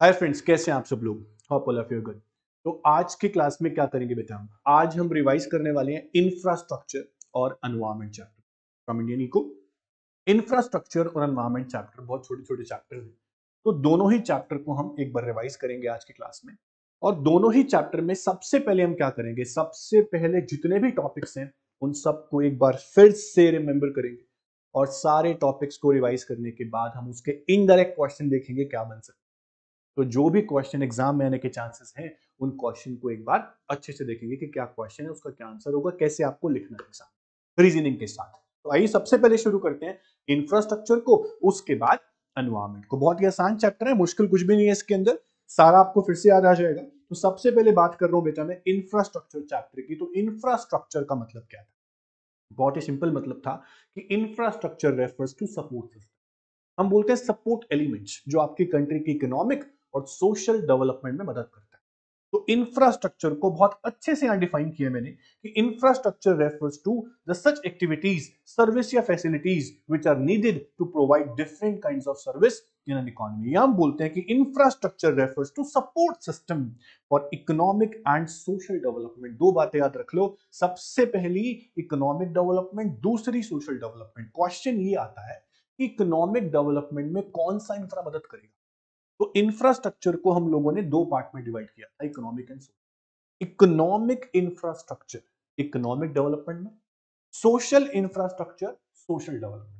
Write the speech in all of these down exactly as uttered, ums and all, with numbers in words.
Hi friends, कैसे हैं आप सब लोग। Hope all of you good. तो आज की क्लास में क्या करेंगे बेटा, हम आज हम रिवाइज करने वाले हैं इंफ्रास्ट्रक्चर और environment chapter from Indian eco. Infrastructure और एनवायरनमेंट चैप्टर बहुत छोटे छोटे चैप्टर हैं, तो दोनों ही चैप्टर को हम एक बार रिवाइज करेंगे आज की क्लास में। और दोनों ही चैप्टर में सबसे पहले हम क्या करेंगे, सबसे पहले जितने भी टॉपिक्स हैं उन सबको एक बार फिर से रिमेंबर करेंगे और सारे टॉपिक्स को रिवाइज करने के बाद हम उसके इनडायरेक्ट क्वेश्चन देखेंगे क्या बन सकते हैं। तो जो भी क्वेश्चन एग्जाम में आने के चांसेस हैं उन क्वेश्चन को एक बार अच्छे से देखेंगे कि क्या क्वेश्चन है, उसका क्या आंसर होगा, कैसे आपको लिखना है एग्जाम रीजनिंग के साथ। तो आइए सबसे पहले शुरू करते हैं इंफ्रास्ट्रक्चर को, उसके बाद एनवायरनमेंट को। बहुत ही आसान चैप्टर है, मुश्किल कुछ भी नहीं है इसके अंदर, सारा आपको फिर से याद आ जाएगा। तो सबसे पहले बात कर रहा हूं बेटा मैं इंफ्रास्ट्रक्चर चैप्टर की। तो इंफ्रास्ट्रक्चर का मतलब क्या था, बहुत ही सिंपल मतलब था कि infrastructure refers to support system. हम बोलते हैं सपोर्ट एलिमेंट्स जो आपकी कंट्री की इकोनॉमिक और सोशल डेवलपमेंट में मदद करता है। तो इंफ्रास्ट्रक्चर को बहुत अच्छे से यहां डिफाइन किया मैंने कि infrastructure refers to the such activities, service या facilities which are needed to provide different kinds of service in an economy. हम बोलते हैं कि infrastructure refers to support system for economic and social development. दो बातें याद रख लो, सबसे पहली इकोनॉमिक डेवलपमेंट, दूसरी सोशल डेवलपमेंट। क्वेश्चन ये आता है कि इकोनॉमिक डेवलपमेंट में कौन सा इंफ्रा मदद करेगा। तो इंफ्रास्ट्रक्चर को हम लोगों ने दो पार्ट में डिवाइड किया था, economic and social. Economic infrastructure economic development में, social infrastructure social development.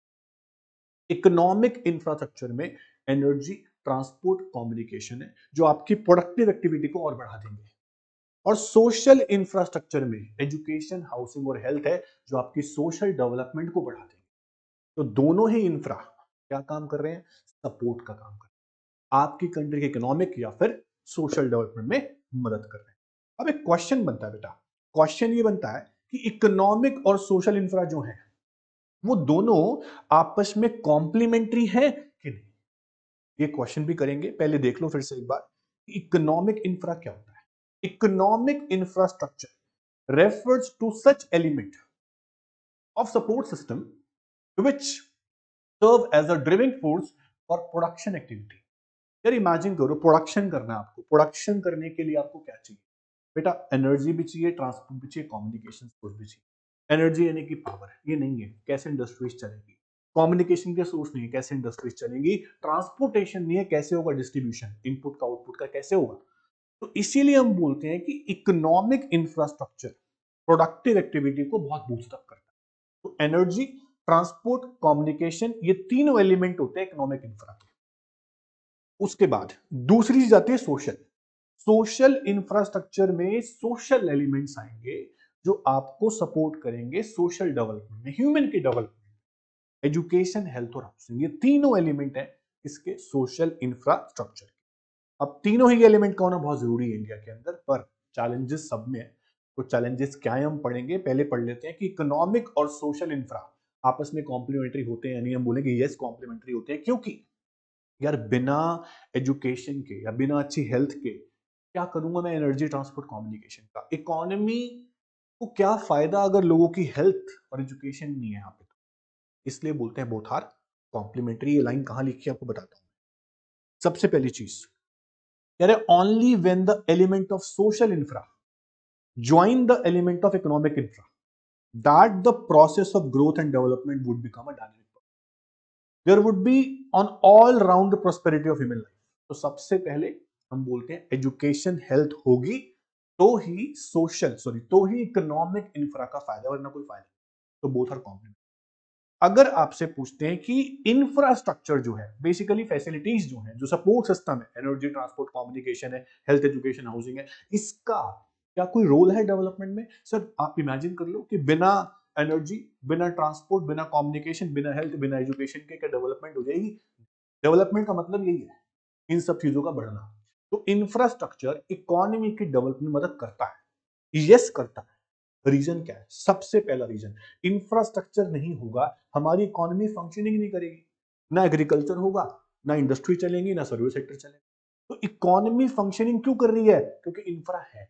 Economic infrastructure में एनर्जी, ट्रांसपोर्ट, कम्युनिकेशन है जो आपकी प्रोडक्टिव एक्टिविटी को और बढ़ा देंगे। और सोशल इंफ्रास्ट्रक्चर में एजुकेशन, हाउसिंग और हेल्थ है जो आपकी सोशल डेवलपमेंट को बढ़ा देंगे। तो दोनों ही इंफ्रा क्या काम कर रहे हैं, सपोर्ट का काम कर रहे हैं, आपकी कंट्री के इकोनॉमिक या फिर सोशल डेवलपमेंट में मदद कर रहे हैं। अब एक क्वेश्चन बनता है बेटा, क्वेश्चन ये बनता है कि इकोनॉमिक और सोशल इंफ्रा जो है वो दोनों आपस में कॉम्प्लीमेंट्री है कि नहीं। ये क्वेश्चन भी करेंगे, पहले देख लो फिर से एक बार इकोनॉमिक इंफ्रा क्या होता है। Economic infrastructure refers to such element of support system which serve as a driving force for production activity. यार इमेजिन करो, प्रोडक्शन करना है आपको, प्रोडक्शन करने के लिए आपको क्या चाहिए बेटा, एनर्जी भी चाहिए, ट्रांसपोर्ट भी चाहिए, कम्युनिकेशन सोर्स भी चाहिए। एनर्जी यानी कि पावर, ये नहीं है, कैसे इंडस्ट्रीज चलेगी। कम्युनिकेशन के सोर्स नहीं है, कैसे इंडस्ट्रीज चलेंगी। ट्रांसपोर्टेशन नहीं है, कैसे होगा डिस्ट्रीब्यूशन, इनपुट का आउटपुट का कैसे होगा। तो इसीलिए हम बोलते हैं कि इकोनॉमिक इंफ्रास्ट्रक्चर प्रोडक्टिव एक्टिविटी को बहुत बूस्ट अप करता है। तो एनर्जी, ट्रांसपोर्ट, कम्युनिकेशन, ये तीनों एलिमेंट होते हैं इकोनॉमिक इंफ्रा के। उसके बाद दूसरी चीज आती है सोशल। सोशल इंफ्रास्ट्रक्चर में सोशल एलिमेंट्स आएंगे जो आपको सपोर्ट करेंगे सोशल डेवलपमेंट में, ह्यूमन के डेवलपमेंट। एजुकेशन, हेल्थ और हाउसिंग, ये तीनों एलिमेंट हैं इसके सोशल इंफ्रास्ट्रक्चर। अब तीनों ही एलिमेंट का होना बहुत जरूरी है इंडिया के अंदर, पर चैलेंजेस सब में है। तो चैलेंजेस क्या है हम पढ़ेंगे, पहले पढ़ लेते हैं कि इकोनॉमिक और सोशल इंफ्रा आपस में कॉम्प्लीमेंट्री होते हैं या नहीं। हम बोलेंगे यस कॉम्प्लीमेंट्री होते हैं, क्योंकि यार बिना एजुकेशन के या बिना अच्छी हेल्थ के क्या करूंगा मैं एनर्जी, ट्रांसपोर्ट, कम्युनिकेशन का। इकोनॉमी को क्या फायदा अगर लोगों की हेल्थ और एजुकेशन नहीं है यहाँ पे। तो इसलिए बोलते हैं बोथ आर कॉम्प्लीमेंट्री। ये लाइन कहां लिखी है आपको बताता हूं। सबसे पहली चीज यार, only when the element of social infra join the element of economic infra that the process of growth and development would become a dynamic, there would be on all round prosperity of human life. तो सबसे पहले हम बोलते हैं education, health होगी तो ही social sorry तो ही economic infra का फायदा, वरना कोई फायदा नहीं। तो बोथ आर कॉम्प्लीमेंट। अगर आपसे पूछते हैं कि इंफ्रास्ट्रक्चर जो है, बेसिकली फैसिलिटीज जो है, जो सपोर्ट सिस्टम है, एनर्जी, ट्रांसपोर्ट, कम्युनिकेशन है, हेल्थ, एजुकेशन, हाउसिंग है, इसका क्या कोई रोल है डेवलपमेंट में। सर आप इमेजिन कर लो कि बिना एनर्जी, बिना ट्रांसपोर्ट, बिना कम्युनिकेशन, बिना हेल्थ, बिना एजुकेशन के क्या डेवलपमेंट हो जाएगी। डेवलपमेंट का मतलब यही है, इन सब चीजों का बढ़ना। तो इंफ्रास्ट्रक्चर इकोनॉमी की डेवलपमेंट में मदद करता है, यस करता है। रीजन क्या है, सबसे पहला रीजन, इंफ्रास्ट्रक्चर नहीं होगा हमारी इकोनॉमी फंक्शनिंग नहीं करेगी, ना एग्रीकल्चर होगा, ना इंडस्ट्री चलेंगी, ना सर्विस सेक्टर चलेगा। तो इकोनॉमी फंक्शनिंग क्यों कर रही है, क्योंकि इंफ्रा है।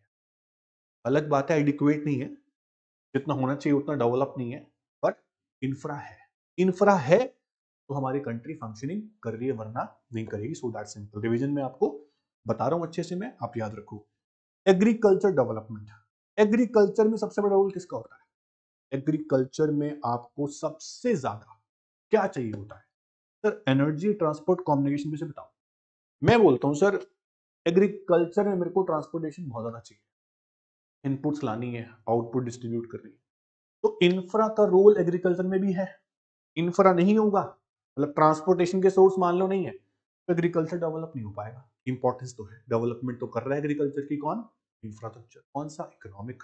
अलग बात है एडिक्वेट नहीं है, जितना होना चाहिए उतना डेवलप नहीं है, पर इंफ्रा है। इंफ्रा है तो हमारी कंट्री फंक्शनिंग कर रही है, वरना नहीं करेगी। So that simple. रिवीजन में आपको बता रहा हूं अच्छे से मैं, आप याद रखो। एग्रीकल्चर डेवलपमेंट, एग्रीकल्चर में सबसे बड़ा रोल किसका होता है? एग्रीकल्चर में आपको सबसे ज्यादा क्या चाहिए होता है? सर एनर्जी, ट्रांसपोर्ट, कम्युनिकेशन में से बताओ। मैं बोलता हूं सर एग्रीकल्चर में मेरे को ट्रांसपोर्टेशन बहुत ज्यादा चाहिए, इनपुट्स लानी है, आउटपुट डिस्ट्रीब्यूट करनी है। तो इंफ्रा का रोल एग्रीकल्चर में भी है। इंफ्रा नहीं होगा, मतलब ट्रांसपोर्टेशन के सोर्स मान लो नहीं है, तो एग्रीकल्चर डेवलप नहीं हो पाएगा। इंपॉर्टेंस तो है, डेवलपमेंट तो कर रहा है एग्रीकल्चर की कौन? इंफ्रास्ट्रक्चर। कौन सा? इकोनॉमिक।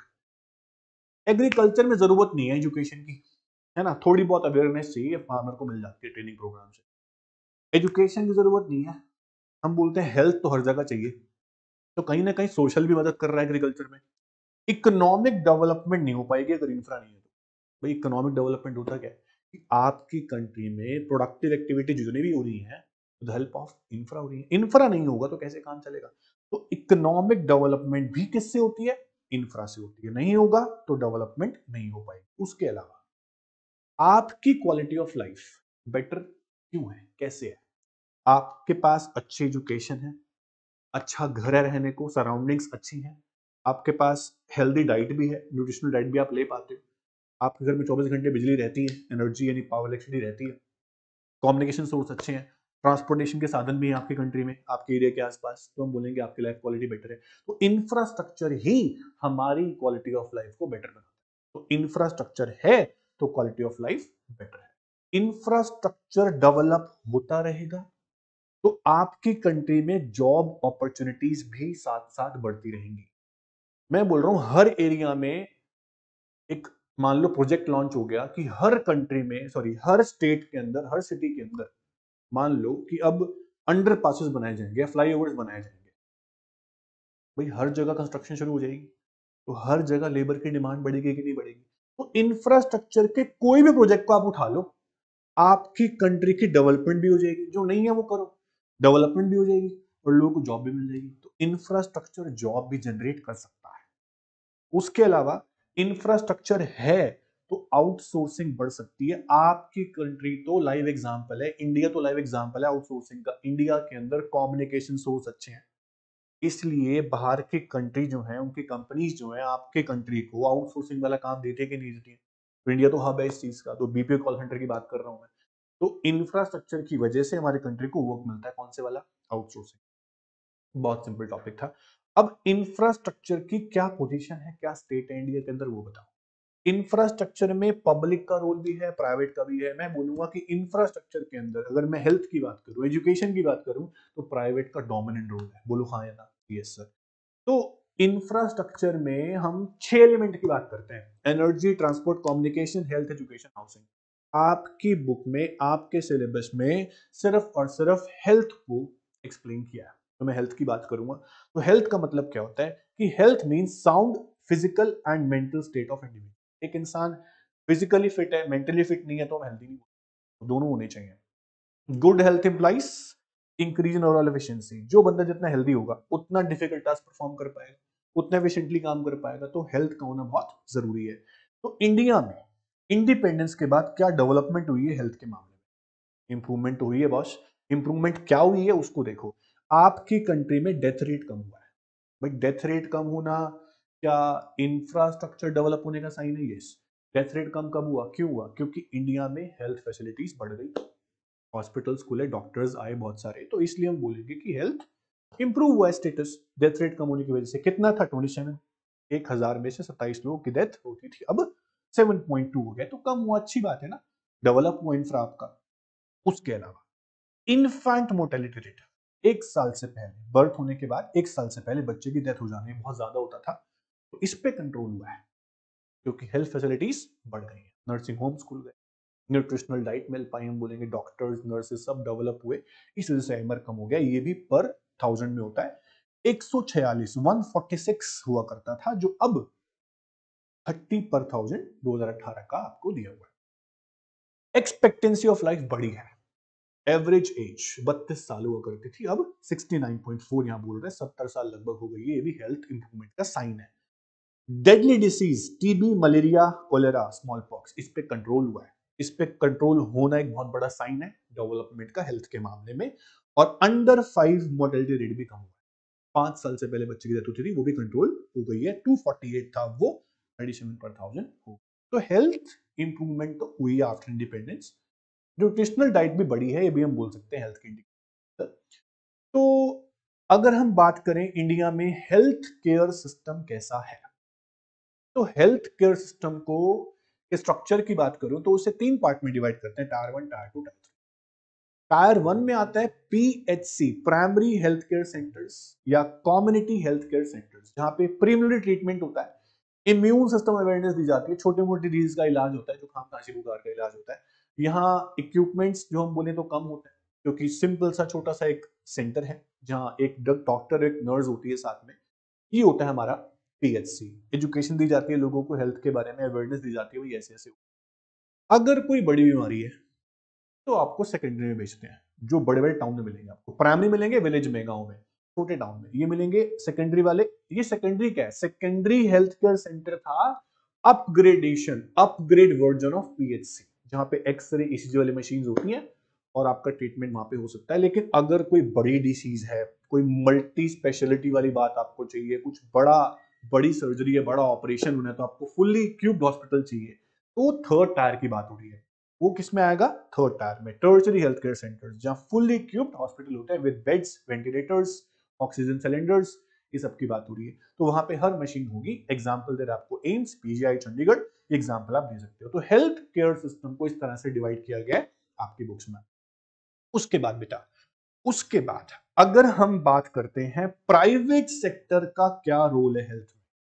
एग्रीकल्चर में जरूरत नहीं है एजुकेशन की, है ना, थोड़ी बहुत अवेयरनेस चाहिए, फार्मर को मिल जाती है ट्रेनिंग प्रोग्राम से। एजुकेशन की जरूरत नहीं है। हम बोलते हैं हेल्थ तो हर जगह चाहिए, तो कहीं ना कहीं सोशल भी मदद कर रहा है एग्रीकल्चर में। इकोनॉमिक डेवलपमेंट नहीं हो पाएगी अगर इंफ्रा नहीं है तो। भाई इकोनॉमिक डेवलपमेंट होता क्या है कि आपकी कंट्री में प्रोडक्टिव एक्टिविटी जितनी भी हो रही है विद हेल्प ऑफ इंफ्रा हो रही है। इंफ्रा नहीं होगा तो कैसे काम चलेगा? तो इकोनॉमिक डेवलपमेंट भी किससे होती है? इंफ्रा से होती है। नहीं होगा तो डेवलपमेंट नहीं हो पाएगी। उसके अलावा आपकी क्वालिटी ऑफ लाइफ बेटर क्यों है, कैसे है? आपके पास अच्छी एजुकेशन है, अच्छा घर है रहने को, सराउंडिंग्स अच्छी हैं, आपके पास हेल्दी डाइट भी है, न्यूट्रिशनल डाइट भी आप ले पाते हो, आपके घर में चौबीस घंटे बिजली रहती है, एनर्जी यानी पावर इलेक्ट्रिसिटी रहती है, कम्युनिकेशन सोर्स अच्छे हैं, ट्रांसपोर्टेशन के साधन भी हैं आपकी कंट्री में, आपके एरिया के आसपास, तो हम बोलेंगे आपकी लाइफ क्वालिटी बेटर है। तो इंफ्रास्ट्रक्चर ही हमारी क्वालिटी ऑफ लाइफ को बेटर बनाता है। तो इंफ्रास्ट्रक्चर है तो क्वालिटी ऑफ लाइफ बेटर है। इंफ्रास्ट्रक्चर डेवलप होता रहेगा तो आपकी कंट्री में जॉब अपॉर्चुनिटीज भी साथ साथ बढ़ती रहेंगी। मैं बोल रहा हूं हर एरिया में एक, मान लो प्रोजेक्ट लॉन्च हो गया कि हर कंट्री में, सॉरी हर स्टेट के अंदर, हर सिटी के अंदर मान लो कि अब अंडर पासेस बनाए जाएंगे, फ्लाईओवर्स बनाए जाएंगे। भाई हर जगह कंस्ट्रक्शन शुरू हो जाएगी, तो हर जगह लेबर की डिमांड बढ़ेगी कि नहीं बढ़ेगी? तो इंफ्रास्ट्रक्चर के कोई भी प्रोजेक्ट को आप उठा लो, आपकी कंट्री की डेवलपमेंट भी हो जाएगी, जो नहीं है वो करो, डेवलपमेंट भी हो जाएगी और लोगों को जॉब भी मिल जाएगी। तो इंफ्रास्ट्रक्चर जॉब भी जनरेट कर सकता है। उसके अलावा इंफ्रास्ट्रक्चर है तो आउटसोर्सिंग बढ़ सकती है। आपकी कंट्री तो लाइव एग्जांपल है, इंडिया तो लाइव एग्जांपल है आउटसोर्सिंग का। इंडिया के अंदर कम्युनिकेशन सोर्स अच्छे हैं, इसलिए बाहर की कंट्री जो है, उनकी कंपनीज जो है आपके कंट्री को आउटसोर्सिंग वाला काम देती है कि नहीं देती है? तो इंडिया तो हब है इस चीज का। तो बीपीओ कॉल सेंटर की बात कर रहा हूं मैं। तो इंफ्रास्ट्रक्चर की वजह से हमारी कंट्री को वर्क मिलता है, कौन से वाला? आउटसोर्सिंग। बहुत सिंपल टॉपिक था। अब इंफ्रास्ट्रक्चर की क्या पोजीशन है, क्या स्टेट है इंडिया के अंदर, वो बताओ। इंफ्रास्ट्रक्चर में पब्लिक का रोल भी है, प्राइवेट का भी है। मैं बोलूंगा कि इंफ्रास्ट्रक्चर के अंदर अगर मैं हेल्थ की बात करूं, एजुकेशन की बात करूं, तो प्राइवेट का डोमिनेंट रोल है। बोलो हाँ या ना? Yes sir. तो इंफ्रास्ट्रक्चर में हम छह एलिमेंट की बात करते हैं: energy, transport, communication, health, education, housing. आपकी बुक में, आपके सिलेबस में सिर्फ और सिर्फ हेल्थ को एक्सप्लेन किया है। तो मैं हेल्थ की बात करूंगा। तो हेल्थ का मतलब क्या होता है कि health means sound physical and mental state of individual. एक इंसान फिजिकली फिट है, मेंटली फिट नहीं है, तो हम हेल्थी नहीं बोलते। दोनों होने चाहिए। Good health implies increase in overall efficiency. जो बंदा जितना हेल्दी होगा उतना डिफिकल्ट टास्क परफॉर्म कर पाएगा, उतना एफिशिएंटली काम कर पाएगा। तो हेल्थ का होना बहुत जरूरी है। तो इंडिया में इंडिपेंडेंस के बाद क्या डेवलपमेंट हुई है हेल्थ के मामले में? इंप्रूवमेंट हुई है बॉस। इंप्रूवमेंट क्या हुई है उसको देखो। आपकी कंट्री में डेथ रेट कम हुआ है। भाई डेथ रेट कम होना क्या इंफ्रास्ट्रक्चर डेवलप होने का साइन है? यस। डेथ रेट कम कब हुआ, क्यों हुआ? क्योंकि इंडिया में हेल्थ फैसिलिटीज बढ़ गई, हॉस्पिटल्स खुले, डॉक्टर्स आए बहुत सारे, तो इसलिए हम बोलेंगे कि हेल्थ इंप्रूव हुआ है स्टेटस। डेथ रेट कम होने की वजह से कितना था? सत्ताईस। एक हजार में से सत्ताईस लोगों की डेथ होती थी, अब सात पॉइंट दो हो गया, तो कम हुआ, अच्छी बात है ना, डेवलप हुआ इंफ्रा आपका। उसके अलावा इन्फेंट मोर्टेलिटी रेट, एक साल से पहले, बर्थ होने के बाद एक साल से पहले बच्चे की डेथ हो जाने बहुत ज्यादा होता था, तो इस पे कंट्रोल हुआ है क्योंकि हेल्थ फैसिलिटीज बढ़ गई है, नर्सिंग होम्स खुल गए, न्यूट्रिशनल डाइट मिल पाई, हम बोलेंगे डॉक्टर्स, नर्सेस सब डेवलप हुए, इस वजह से एमआर कम हो गया। ये भी पर थाउजेंड में होता है। एक सौ छियालीस, एक सौ छियालीस हुआ करता था, जो अब तीस पर थाउजेंड दो हज़ार अठारह का आपको दिया हुआ है। एक्सपेक्टेंसी ऑफ लाइफ बढ़ी है। एवरेज एज बत्तीस साल हुआ करती थी, अब उनहत्तर पॉइंट चार यहां बोल रहे हैं, सत्तर साल लगभग हो गई है। ये भी हेल्थ इंप्रूवमेंट का साइन है। Deadly disease, TB, malaria, cholera, smallpox, इस पे कंट्रोल हुआ है। इस पे कंट्रोल होना एक बहुत बड़ा साइन है डेवलपमेंट का हेल्थ के मामले में। और अंडर फाइव मोर्टेलिटी रेट भी कम हुआ है। पांच साल से पहले बच्चे की डेथ होती थी, वो भी कंट्रोल हो गई है। टू फोर्टी एट था वो, थर्टी सेवन पर थाउजेंड हो। तो हेल्थ इंप्रूवमेंट तो हुई है आफ्टर इंडिपेंडेंस। न्यूट्रिशनल डाइट भी बढ़ी है, ये भी हम बोल सकते हैं हेल्थ के इंडिकेटर। तो अगर हम बात करें इंडिया में हेल्थ केयर सिस्टम कैसा है, तो हेल्थ केयर सिस्टम को स्ट्रक्चर की बात करूं तो उसे तीन पार्ट में डिवाइड करते हैं, tier one, tier two, tier three. Tier one में आता है PHC, primary health care centres या कम्युनिटी हेल्थ केयर सेंटर्स, जहां पे प्रीमिनरी ट्रीटमेंट होता है, इम्यून सिस्टम अवेयरनेस दी जाती है, छोटे मोटे डिजीज का इलाज होता है, जो खांसी खांसी बुखार का इलाज होता है। यहाँ इक्विपमेंट्स जो हम बोले तो कम होते हैं, क्योंकि सिंपल सा छोटा सा एक सेंटर है जहाँ एक डॉक्टर एक नर्स होती है साथ में। ये होता है हमारा पीएचसी। एजुकेशन दी जाती है लोगों को, हेल्थ के बारे में अवेयरनेस दी जाती है, वही ऐसे ऐसे। अगर कोई बड़ी बीमारी है तो आपको सेकेंडरी में भेजते हैं, जो बड़े बड़े टाउन में मिलेंगे आपको। प्राइमरी मिलेंगे विलेज में, गांव में, छोटे टाउन में, ये मिलेंगे सेकेंडरी वाले। ये सेकेंडरी क्या है? सेकेंडरी हेल्थ केयर सेंटर था upgradation, upgrade version of PHC, जहां पे एक्सरे ईसीजी वाली मशीन होती हैं और आपका ट्रीटमेंट वहां पे हो सकता है। लेकिन अगर कोई बड़ी डिसीज है, कोई मल्टी स्पेशलिटी वाली बात आपको चाहिए, कुछ बड़ा, बड़ी सर्जरी है, बड़ा ऑपरेशन होना है, तो आपको फुल्ली इक्विप्ड हॉस्पिटल चाहिए, तो थर्ड टायर की बात हो रही है। वो किस में आएगा? थर्ड टायर में, टर्शरी हेल्थ केयर सेंटर्स, जहां फुल्ली इक्विप्ड हॉस्पिटल होते हैं with beds, ventilators, oxygen cylinders, ये सब की बात हो रही है। तो वहां पे हर मशीन होगी। एग्जांपल दे रहा आपको एम्स, पीजीआई चंडीगढ़, एग्जांपल आप दे सकते हो। तो हेल्थ केयर सिस्टम को इस तरह से डिवाइड किया गया है आपकी बुक्स में। उसके बाद बेटा, उसके बाद अगर हम बात करते हैं प्राइवेट सेक्टर का क्या रोल है हेल्थ में,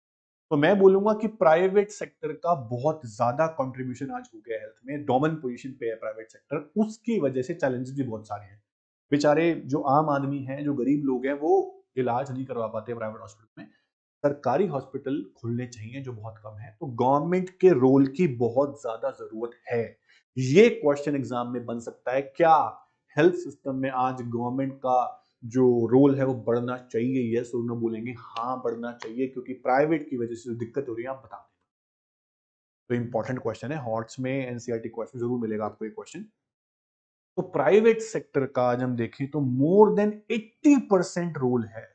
तो मैं बोलूंगा कि प्राइवेट सेक्टर का बहुत ज्यादा कंट्रीब्यूशन आज हो गया हेल्थ में, डोमिनेंट पोजीशन पे है प्राइवेट सेक्टर। उसकी वजह से चैलेंजेस भी बहुत सारे हैं। बेचारे जो आम आदमी हैं, जो गरीब लोग हैं, वो इलाज नहीं करवा पाते प्राइवेट हॉस्पिटल में। सरकारी हॉस्पिटल खुलने चाहिए, जो बहुत कम है। तो गवर्नमेंट के रोल की बहुत ज्यादा जरूरत है। ये क्वेश्चन एग्जाम में बन सकता है, क्या हेल्थ सिस्टम में आज गवर्नमेंट का जो रोल है वो बढ़ना चाहिए? यस और नो बोलेंगे, हाँ बढ़ना चाहिए, क्योंकि प्राइवेट की वजह से जो दिक्कत हो रही है आप बता दें। तो इंपॉर्टेंट क्वेश्चन है, हॉट्स में एनसीईआरटी क्वेश्चन जरूर मिलेगा आपको ये क्वेश्चन। तो प्राइवेट सेक्टर का आज हम देखें तो more than eighty percent role है।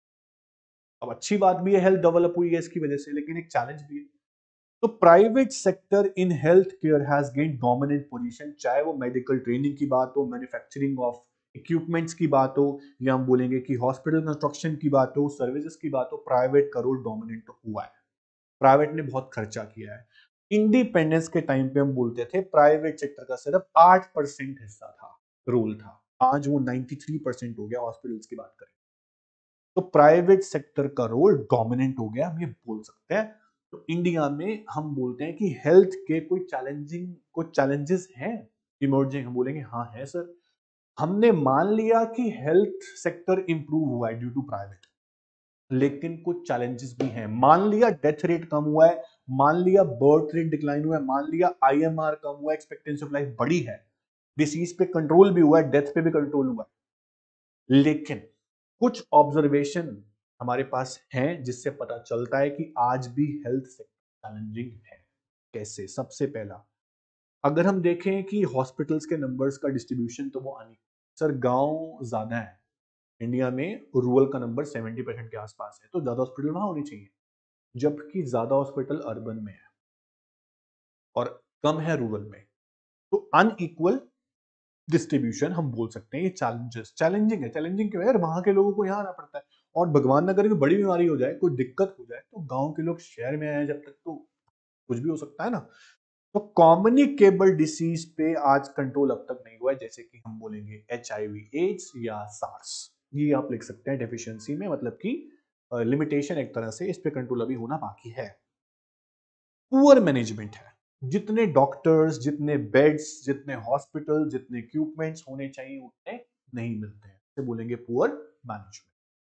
अब अच्छी बात भी है, हेल्थ डेवलप हुई है इसकी वजह से, लेकिन एक चैलेंज भी है। तो private sector in health care has gain dominant position, चाहे वो मेडिकल ट्रेनिंग की बात हो, मैन्युफैक्चरिंग ऑफ इक्विपमेंट्स की बात हो, या हम बोलेंगे कि हॉस्पिटल कंस्ट्रक्शन की बात हो, सर्विसेज की बात हो, प्राइवेट का रोल डोमिनेंट तो हुआ है। प्राइवेट ने बहुत खर्चा किया है। इंडिपेंडेंस के टाइम पे हम बोलते थे प्राइवेट सेक्टर का सिर्फ आठ परसेंट हिस्सा था, रोल था। आज वो नाइन्टी थ्री परसेंट हो गया। हॉस्पिटल्स की बात करें तो प्राइवेट सेक्टर का रोल डोमिनेंट हो गया, हम ये बोल सकते हैं। तो इंडिया में हम बोलते हैं कि हेल्थ के कोई चैलेंजिंग, कोई चैलेंजेस हैं इमर्जिंग, हम बोलेंगे हाँ है सर। हमने मान लिया कि हेल्थ सेक्टर इंप्रूव हुआ है ड्यू टू प्राइवेट, लेकिन कुछ चैलेंजेस भी हैं। मान लिया डेथ रेट कम हुआ है, मान लिया बर्थ रेट डिक्लाइन हुआ है, मान लिया आईएमआर कम हुआ है, एक्सपेक्टेंसी ऑफ लाइफ बढ़ी है, डिसीज पे कंट्रोल भी हुआ है, डेथ पे भी कंट्रोल हुआ है, लेकिन कुछ ऑब्जर्वेशन हमारे पास हैं जिससे पता चलता है कि आज भी हेल्थ सेक्टर चैलेंजिंग है। कैसे? सबसे पहला, अगर हम देखें कि हॉस्पिटल्स के नंबर्स का डिस्ट्रीब्यूशन, तो वो अन सर गांव ज्यादा है इंडिया में, रूरल का नंबर सेवेंटी परसेंट के आसपास है, तो ज्यादा हॉस्पिटल वहां होनी चाहिए, जबकि ज्यादा हॉस्पिटल अर्बन में है और कम है रूरल में। तो अनइक्वल डिस्ट्रीब्यूशन हम बोल सकते हैं। ये चैलेंजेस, चैलेंजिंग है। चैलेंजिंग क्यों है यार? वहां के लोगों को यहाँ आना पड़ता है, और भगवान ना करे कोई बड़ी बीमारी हो जाए, कोई दिक्कत हो जाए, तो गांव के लोग शहर में आए जब तक, तो कुछ भी हो सकता है ना। तो कम्युनिकेबल डिसीज पे आज कंट्रोल अब तक नहीं हुआ है, जैसे कि हम बोलेंगे एच आई वी एड्स या सार्स, ये आप लिख सकते हैं डेफिशिएंसी में, मतलब कि लिमिटेशन एक तरह से, इस पे कंट्रोल अभी होना बाकी है। पुअर मैनेजमेंट है, जितने डॉक्टर्स, जितने बेड्स, जितने हॉस्पिटल, जितने इक्विपमेंट्स होने चाहिए उतने नहीं मिलते हैं, इसे बोलेंगे पुअर मैनेजमेंट।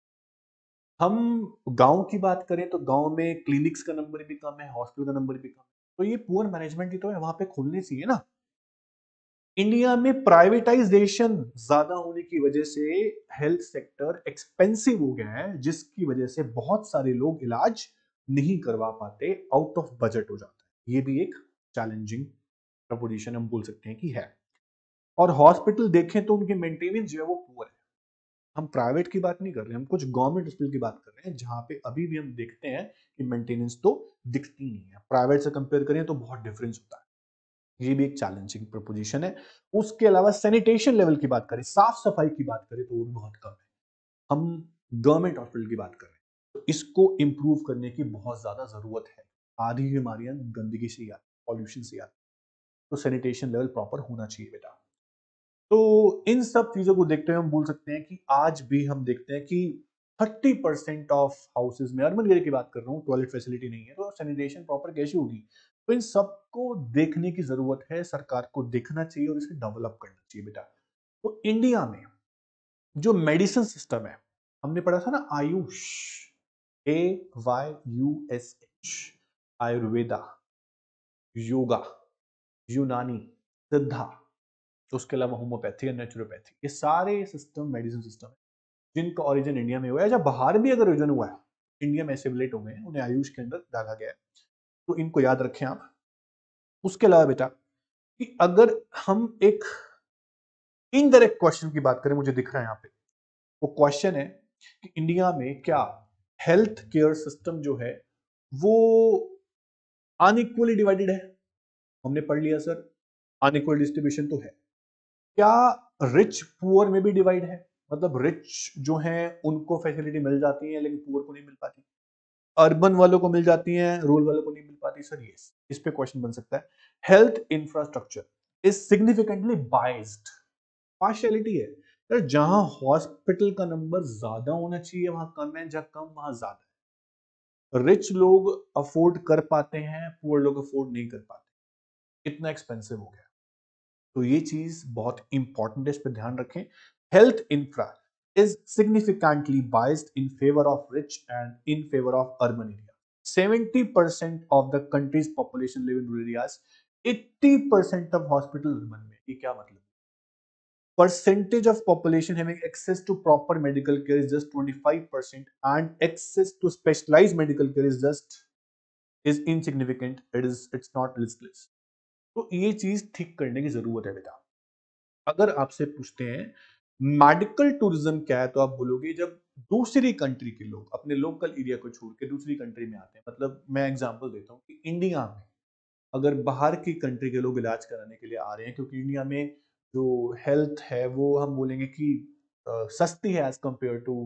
हम गांव की बात करें तो गांव में क्लिनिक्स का नंबर भी कम है, हॉस्पिटल का नंबर भी कम है, तो ये पुअर मैनेजमेंट ही तो है, वहां पे खुलने चाहिए ना। इंडिया में प्राइवेटाइजेशन ज्यादा होने की वजह से हेल्थ सेक्टर एक्सपेंसिव हो गया है, जिसकी वजह से बहुत सारे लोग इलाज नहीं करवा पाते, आउट ऑफ बजट हो जाता है। ये भी एक चैलेंजिंग प्रपोजिशन हम बोल सकते हैं कि है। और हॉस्पिटल देखें तो उनके मेंटेनेंस जो है वो पुअर है। हम प्राइवेट की बात नहीं कर रहे, हम कुछ गवर्नमेंट हॉस्पिटल की बात कर रहे हैं जहां पे अभी भी हम देखते हैं कि मेंटेनेंस तो दिखती नहीं है। प्राइवेट से कंपेयर करें तो बहुत डिफरेंस होता है। ये भी एक चैलेंजिंग प्रपोजिशन है। उसके अलावा सैनिटेशन लेवल की बात करें, साफ सफाई की बात करें तो वो भी बहुत कम है। हम गवर्नमेंट हॉस्पिटल की बात कर रहे हैं, तो इसको इंप्रूव करने की बहुत ज्यादा जरूरत है। आधी बीमारियां गंदगी से ही आती, पॉल्यूशन से आती, तो सैनिटेशन लेवल प्रॉपर होना चाहिए बेटा। तो इन सब चीजों को देखते हुए हम बोल सकते हैं कि आज भी हम देखते हैं कि थर्टी परसेंट ऑफ हाउसेज में, अर्बन एरिया की बात कर रहा हूँ, टॉयलेट फैसिलिटी नहीं है, तो सैनिटेशन प्रॉपर कैसे होगी? तो इन सबको देखने की जरूरत है, सरकार को देखना चाहिए और इसे डेवलप करना चाहिए बेटा। तो इंडिया में जो मेडिसिन सिस्टम है, हमने पढ़ा था ना AYUSH, A Y U S H, Ayurveda, yoga, Unani, Siddha, उसके अलावा होम्योपैथी और नेचुरोपैथी, ये सारे सिस्टम मेडिसिन सिस्टम है जिनका ओरिजिन इंडिया में हुआ है। जब बाहर भी अगर ओरिजिन हुआ है, इंडिया में एसिमुलेट हो गए हैं, उन्हें आयुष के अंदर डाला गया है। तो इनको याद रखें आप। उसके अलावा बेटा कि अगर हम एक इनडायरेक्ट क्वेश्चन की बात करें, मुझे दिख रहा है यहाँ पे, वो क्वेश्चन है कि इंडिया में क्या हेल्थ केयर सिस्टम जो है वो अनइक्वली डिवाइडेड है? हमने पढ़ लिया सर, अनइक्वल डिस्ट्रीब्यूशन तो है। क्या रिच पुअर में भी डिवाइड है? मतलब रिच जो है उनको फैसिलिटी मिल जाती है लेकिन पुअर को नहीं मिल पाती, अर्बन वालों को मिल जाती है, रूरल वालों को नहीं मिल पाती? सर यस, इस पे क्वेश्चन बन सकता है। Health infrastructure is significantly biased, partiality है यार, जहां हॉस्पिटल का नंबर ज्यादा होना चाहिए वहां कम है, जहां कम वहां ज्यादा है। रिच लोग अफोर्ड कर पाते हैं, पुअर लोग अफोर्ड नहीं कर पाते, इतना एक्सपेंसिव हो गया। तो ये चीज बहुत इंपॉर्टेंट है, इस पर ध्यान रखें। Health infra is significantly biased in favour of rich and in favour of urban area. Seventy percent of the country's population live in rural areas, eighty percent of hospital urban में। ये क्या मतलब? Percentage of population having access to proper medical care is just twenty-five percent and access to specialized medical care is just is insignificant. It is it's not listless. तो ये चीज ठीक करने की जरूरत है बेटा। अगर आपसे पूछते हैं मेडिकल टूरिज्म क्या है, तो आप बोलोगे जब दूसरी कंट्री के लोग अपने लोकल एरिया को छोड़ के दूसरी कंट्री में आते हैं। मतलब मैं एग्जांपल देता हूँ कि इंडिया में अगर बाहर की कंट्री के लोग इलाज कराने के लिए आ रहे हैं, क्योंकि इंडिया में जो हेल्थ है वो हम बोलेंगे कि अ, सस्ती है एज कंपेयर टू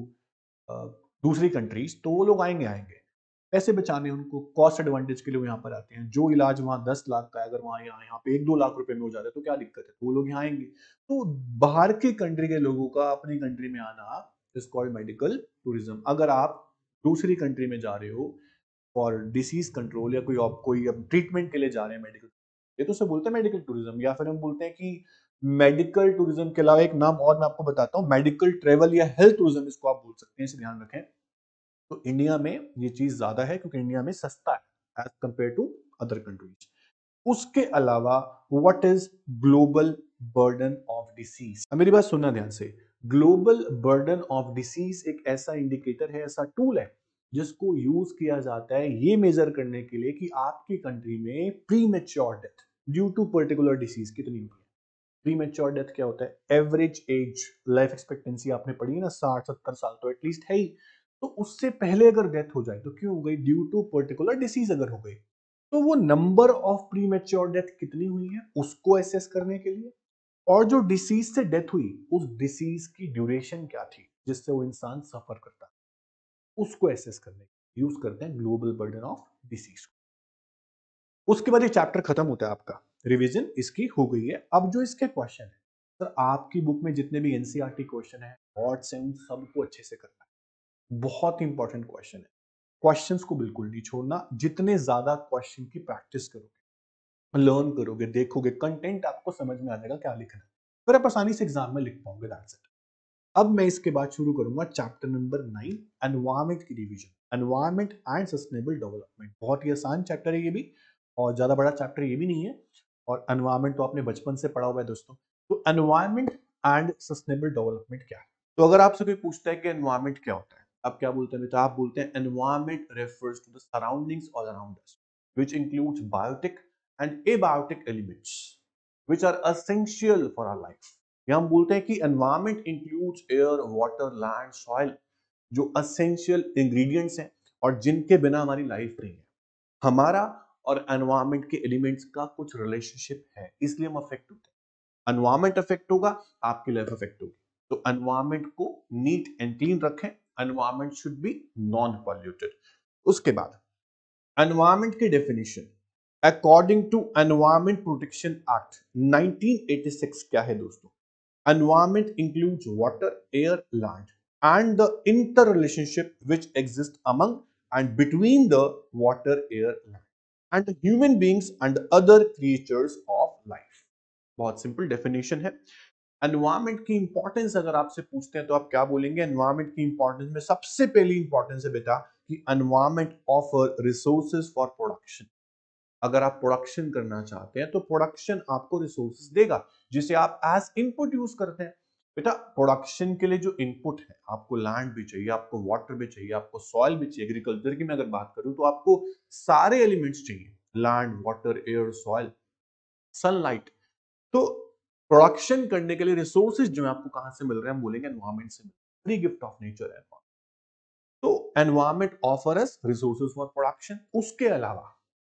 दूसरी कंट्रीज, तो वो लोग आएंगे आएंगे पैसे बचाने, उनको कॉस्ट एडवांटेज के लिए वो यहाँ पर आते हैं। जो इलाज वहाँ दस लाख का है, अगर वहाँ यहाँ यहाँ पे एक दो लाख रुपए में हो जाता है तो क्या दिक्कत है? तो वो लोग यहाँ आएंगे। तो बाहर की कंट्री के लोगों का अपनी कंट्री में आना इज कॉल्ड मेडिकल टूरिज्म। अगर आप दूसरी कंट्री में जा रहे हो फॉर डिसीज कंट्रोल या कोई आप कोई अब ट्रीटमेंट के लिए जा रहे हैं मेडिकल, ये तो उसे बोलते हैं मेडिकल टूरिज्म। या फिर हम बोलते हैं कि मेडिकल टूरिज्म के अलावा एक नाम और मैं आपको बताता हूँ, मेडिकल ट्रेवल या हेल्थ टूरिज्म इसको आप बोल सकते हैं, इसे ध्यान रखें। तो इंडिया में ये चीज ज्यादा है क्योंकि इंडिया में सस्ता है as compare to other countries. उसके अलावा what is global burden of disease? मेरी बात सुनना ध्यान से। ग्लोबल बर्डन ऑफ डिसीज एक ऐसा इंडिकेटर है, ऐसा टूल है जिसको यूज किया जाता है ये मेजर करने के लिए कि आपकी कंट्री में premature death due to particular disease कितनी हुई है। प्री मेच्योर डेथ क्या होता है? एवरेज एज लाइफ एक्सपेक्टेंसी आपने पढ़ी है ना, साठ सत्तर साल तो एटलीस्ट है ही। तो उससे पहले अगर डेथ हो जाए तो क्यों हो गई? ड्यू टू पर्टिकुलर डिसीज अगर हो गई, तो वो number of premature death कितनी हुई है उसको एसेस करने के लिए, और जो डिसीज से डेथ हुई उस डिसीज की ड्यूरेशन क्या थी जिससे वो इंसान सफर करता, उसको एसेस करने यूज करते हैं ग्लोबल बर्डन ऑफ डिसीज। उसके बाद ये चैप्टर खत्म होता है, आपका रिवीजन इसकी हो गई है। अब जो इसके क्वेश्चन है सर, आपकी बुक में जितने भी एनसीईआरटी क्वेश्चन है और से उन सबको अच्छे से करना है, बहुत इंपॉर्टेंट क्वेश्चन है। क्वेश्चंस को बिल्कुल नहीं छोड़ना, जितने ज्यादा क्वेश्चन की प्रैक्टिस करोगे, लर्न करोगे, देखोगे, कंटेंट आपको समझ में आ जाएगा क्या लिखना है, फिर आप आसानी से एग्जाम में लिख पाओगे। That's it. अब मैं इसके बाद शुरू करूंगा चैप्टर नंबर नाइन, एनवायरमेंट की revision, environment and sustainable development. बहुत ही आसान चैप्टर है ये भी, और ज्यादा बड़ा चैप्टर ये भी नहीं है। और एनवायरमेंट तो आपने बचपन से पढ़ा हुआ है दोस्तों। तो एनवायरमेंट एंड सस्टेनेबल डेवलपमेंट क्या है? तो अगर आपसे कोई पूछता है कि एनवायरमेंट क्या होता है, आप क्या बोलते हैं बेटा? आप बोलते हैं environment refers to the surroundings all around us which includes biotic and abiotic elements which are essential for our life. ये हम बोलते हैं कि environment includes air, water, land, soil, जो एसेंशियल इंग्रेडिएंट्स हैं और जिनके बिना हमारी लाइफ नहीं है। हमारा और एनवायरमेंट के एलिमेंट्स का कुछ रिलेशनशिप है, इसलिए हम अफेक्ट होते हैं। एनवायरमेंट अफेक्ट होगा, आपकी लाइफ अफेक्ट होगी। तो एनवायरमेंट को नीट एंड क्लीन रखें। Environment should be non polluted. उसके बाद एनवायरमेंट की definition according to environment protection act nineteen eighty six क्या है दोस्तों? Environment includes water, air, land and the interrelationship which exists among and between the water, air, land and the human beings and other creatures of life। बहुत simple definition है। Environment की importance अगर आपसे पूछते हैं तो आप क्या बोलेंगे? एनवायरमेंट की इंपॉर्टेंस में सबसे पहली इंपॉर्टेंस है बेटा कि environment offer resources for production. अगर आप प्रोडक्शन करना चाहते हैं तो प्रोडक्शन आपको रिसोर्सेज देगा जिसे आप एज इनपुट यूज करते हैं। बेटा प्रोडक्शन के लिए जो इनपुट है, आपको लैंड भी चाहिए, आपको वाटर भी चाहिए, आपको सॉइल भी चाहिए। एग्रीकल्चर की मैं अगर बात करूं तो आपको सारे एलिमेंट्स चाहिए, land, water, air, soil, sunlight. तो प्रोडक्शन करने के लिए रिसोर्सेज जो है आपको कहां से मिल रहे हैं? हम बोलेंगे एनवायरमेंट से। फ्री गिफ्ट ऑफ नेचर है। तो environment offer us resources for production. उसके अलावा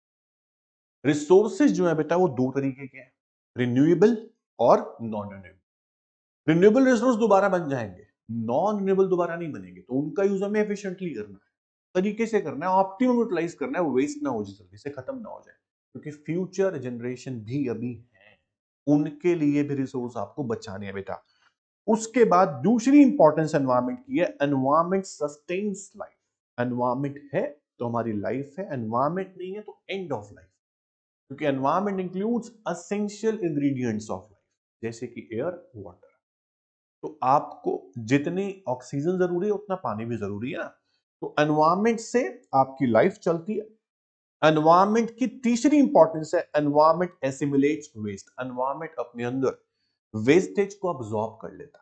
रिसोर्सेज जो है बेटा वो दो तरीके के हैं, रिन्यूएबल और नॉन रिन्यूएबल। रिन्यूएबल रिसोर्स दोबारा बन जाएंगे, नॉन रिन्यूएबल दोबारा नहीं बनेंगे। तो उनका यूज हमें एफिशिएंटली करना है, तरीके से करना है, ऑप्टिमम यूटिलाइज करना है, वो वेस्ट ना हो जाए, जल्दी से खत्म ना हो जाए, क्योंकि फ्यूचर जनरेशन भी अभी है, उनके लिए भी रिसोर्स आपको बचाने हैं बेटा। उसके बाद दूसरी इंपॉर्टेंस एनवायरमेंट की है, एनवायरमेंट सस्टेन्स लाइफ। एनवायरमेंट है तो हमारी लाइफ है, एनवायरमेंट नहीं है तो एंड ऑफ लाइफ, क्योंकि environment includes essential ingredients of life, जैसे कि एयर, वाटर। तो आपको जितनी ऑक्सीजन जरूरी है उतना पानी भी जरूरी है ना। तो एनवायरमेंट से आपकी लाइफ चलती है। एनवायरमेंट की तीसरी इंपॉर्टेंस है, एनवायरमेंट एसिमिलेट्स वेस्ट। एनवायरमेंट अपने अंदर वेस्टेज को अब्सॉर्ब कर लेता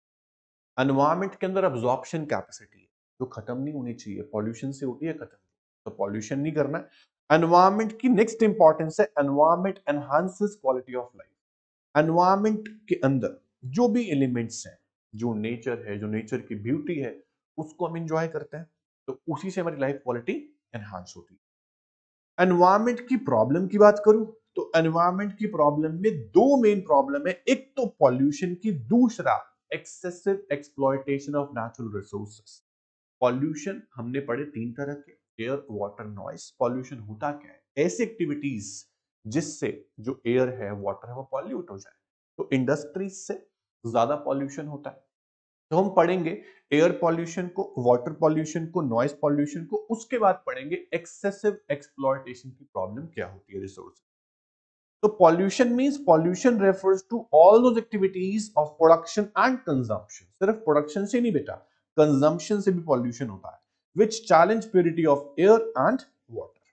है। एनवायरमेंट के अंदर अब्सॉर्प्शन कैपेसिटी है जो खत्म नहीं होनी चाहिए, पॉल्यूशन से होती है खत्म, तो पॉल्यूशन नहीं करना है। एनवायरमेंट की नेक्स्ट इंपॉर्टेंस है, environment enhances quality of life. Environment के अंदर जो भी एलिमेंट्स हैं, जो नेचर है, जो नेचर की ब्यूटी है, उसको हम इंजॉय करते हैं, तो उसी से हमारी लाइफ क्वालिटी एनहांस होती है। एनवायरमेंट की प्रॉब्लम की बात करूं तो एनवायरमेंट की प्रॉब्लम में दो मेन प्रॉब्लम है, एक तो पॉल्यूशन की, दूसरा excessive exploitation of natural resources. Pollution हमने पढ़े तीन तरह के, एयर, वाटर, नॉइस। पॉल्यूशन होता क्या है? ऐसी एक्टिविटीज जिससे जो एयर है, वाटर है, वो पॉल्यूट हो जाए। तो इंडस्ट्रीज से ज्यादा पॉल्यूशन होता है, तो हम पढ़ेंगे एयर पॉल्यूशन को, वाटर पॉल्यूशन को, नॉइस पॉल्यूशन को। उसके बाद पढ़ेंगे एक्सेसिव एक्सप्लॉयटेशन की प्रॉब्लम क्या होती है रिसोर्स। तो pollution means pollution refers to all those activities of production and consumption. सिर्फ प्रोडक्शन से नहीं बेटा, कंजम्पशन से भी पॉल्यूशन होता है, which challenge purity of air and water.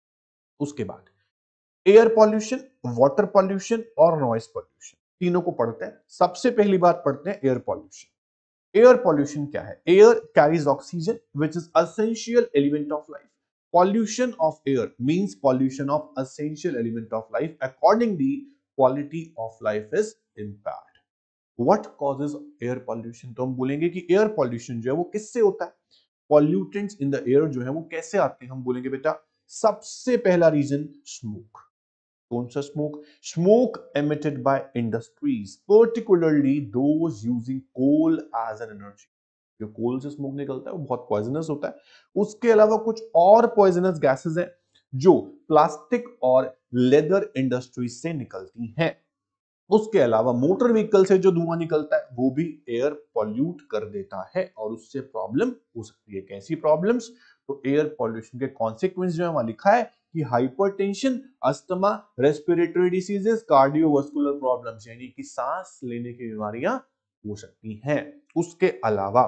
उसके बाद एयर पॉल्यूशन, वाटर पॉल्यूशन और नॉइस पॉल्यूशन, तीनों को पढ़ते हैं। सबसे पहली बात पढ़ते हैं एयर पॉल्यूशन। एयर पॉल्यूशन क्या है? Air carries oxygen which is essential element of life. Pollution of air means pollution of essential element of life. Accordingly, quality of life is impaired. What causes air pollution? तो हम बोलेंगे कि air pollution जो है वो किससे होता है? पॉल्यूटेंट्स इन द एयर जो है वो कैसे आते हैं? हम बोलेंगे बेटा सबसे पहला रीजन स्मोक। कौन सा smoke? Smoke emitted by industries, particularly those using coal as an energy. जो कोल से स्मोक निकलता है वो बहुत पॉइजनस होता है। उसके अलावा कुछ और पॉइजनस गैसेस हैं जो प्लास्टिक और लेदर इंडस्ट्री से निकलती हैं। उसके अलावा मोटर व्हीकल से जो धुआं निकलता है वो भी एयर पॉल्यूट कर देता है और उससे प्रॉब्लम हो सकती है। कैसी प्रॉब्लम्स? तो एयर पॉल्यूशन के कॉन्सिक्वेंस जो है वहां लिखा है कि hypertension, asthma, respiratory diseases, cardiovascular problems, यानी कि सांस लेने की बीमारियां हो सकती हैं। उसके अलावा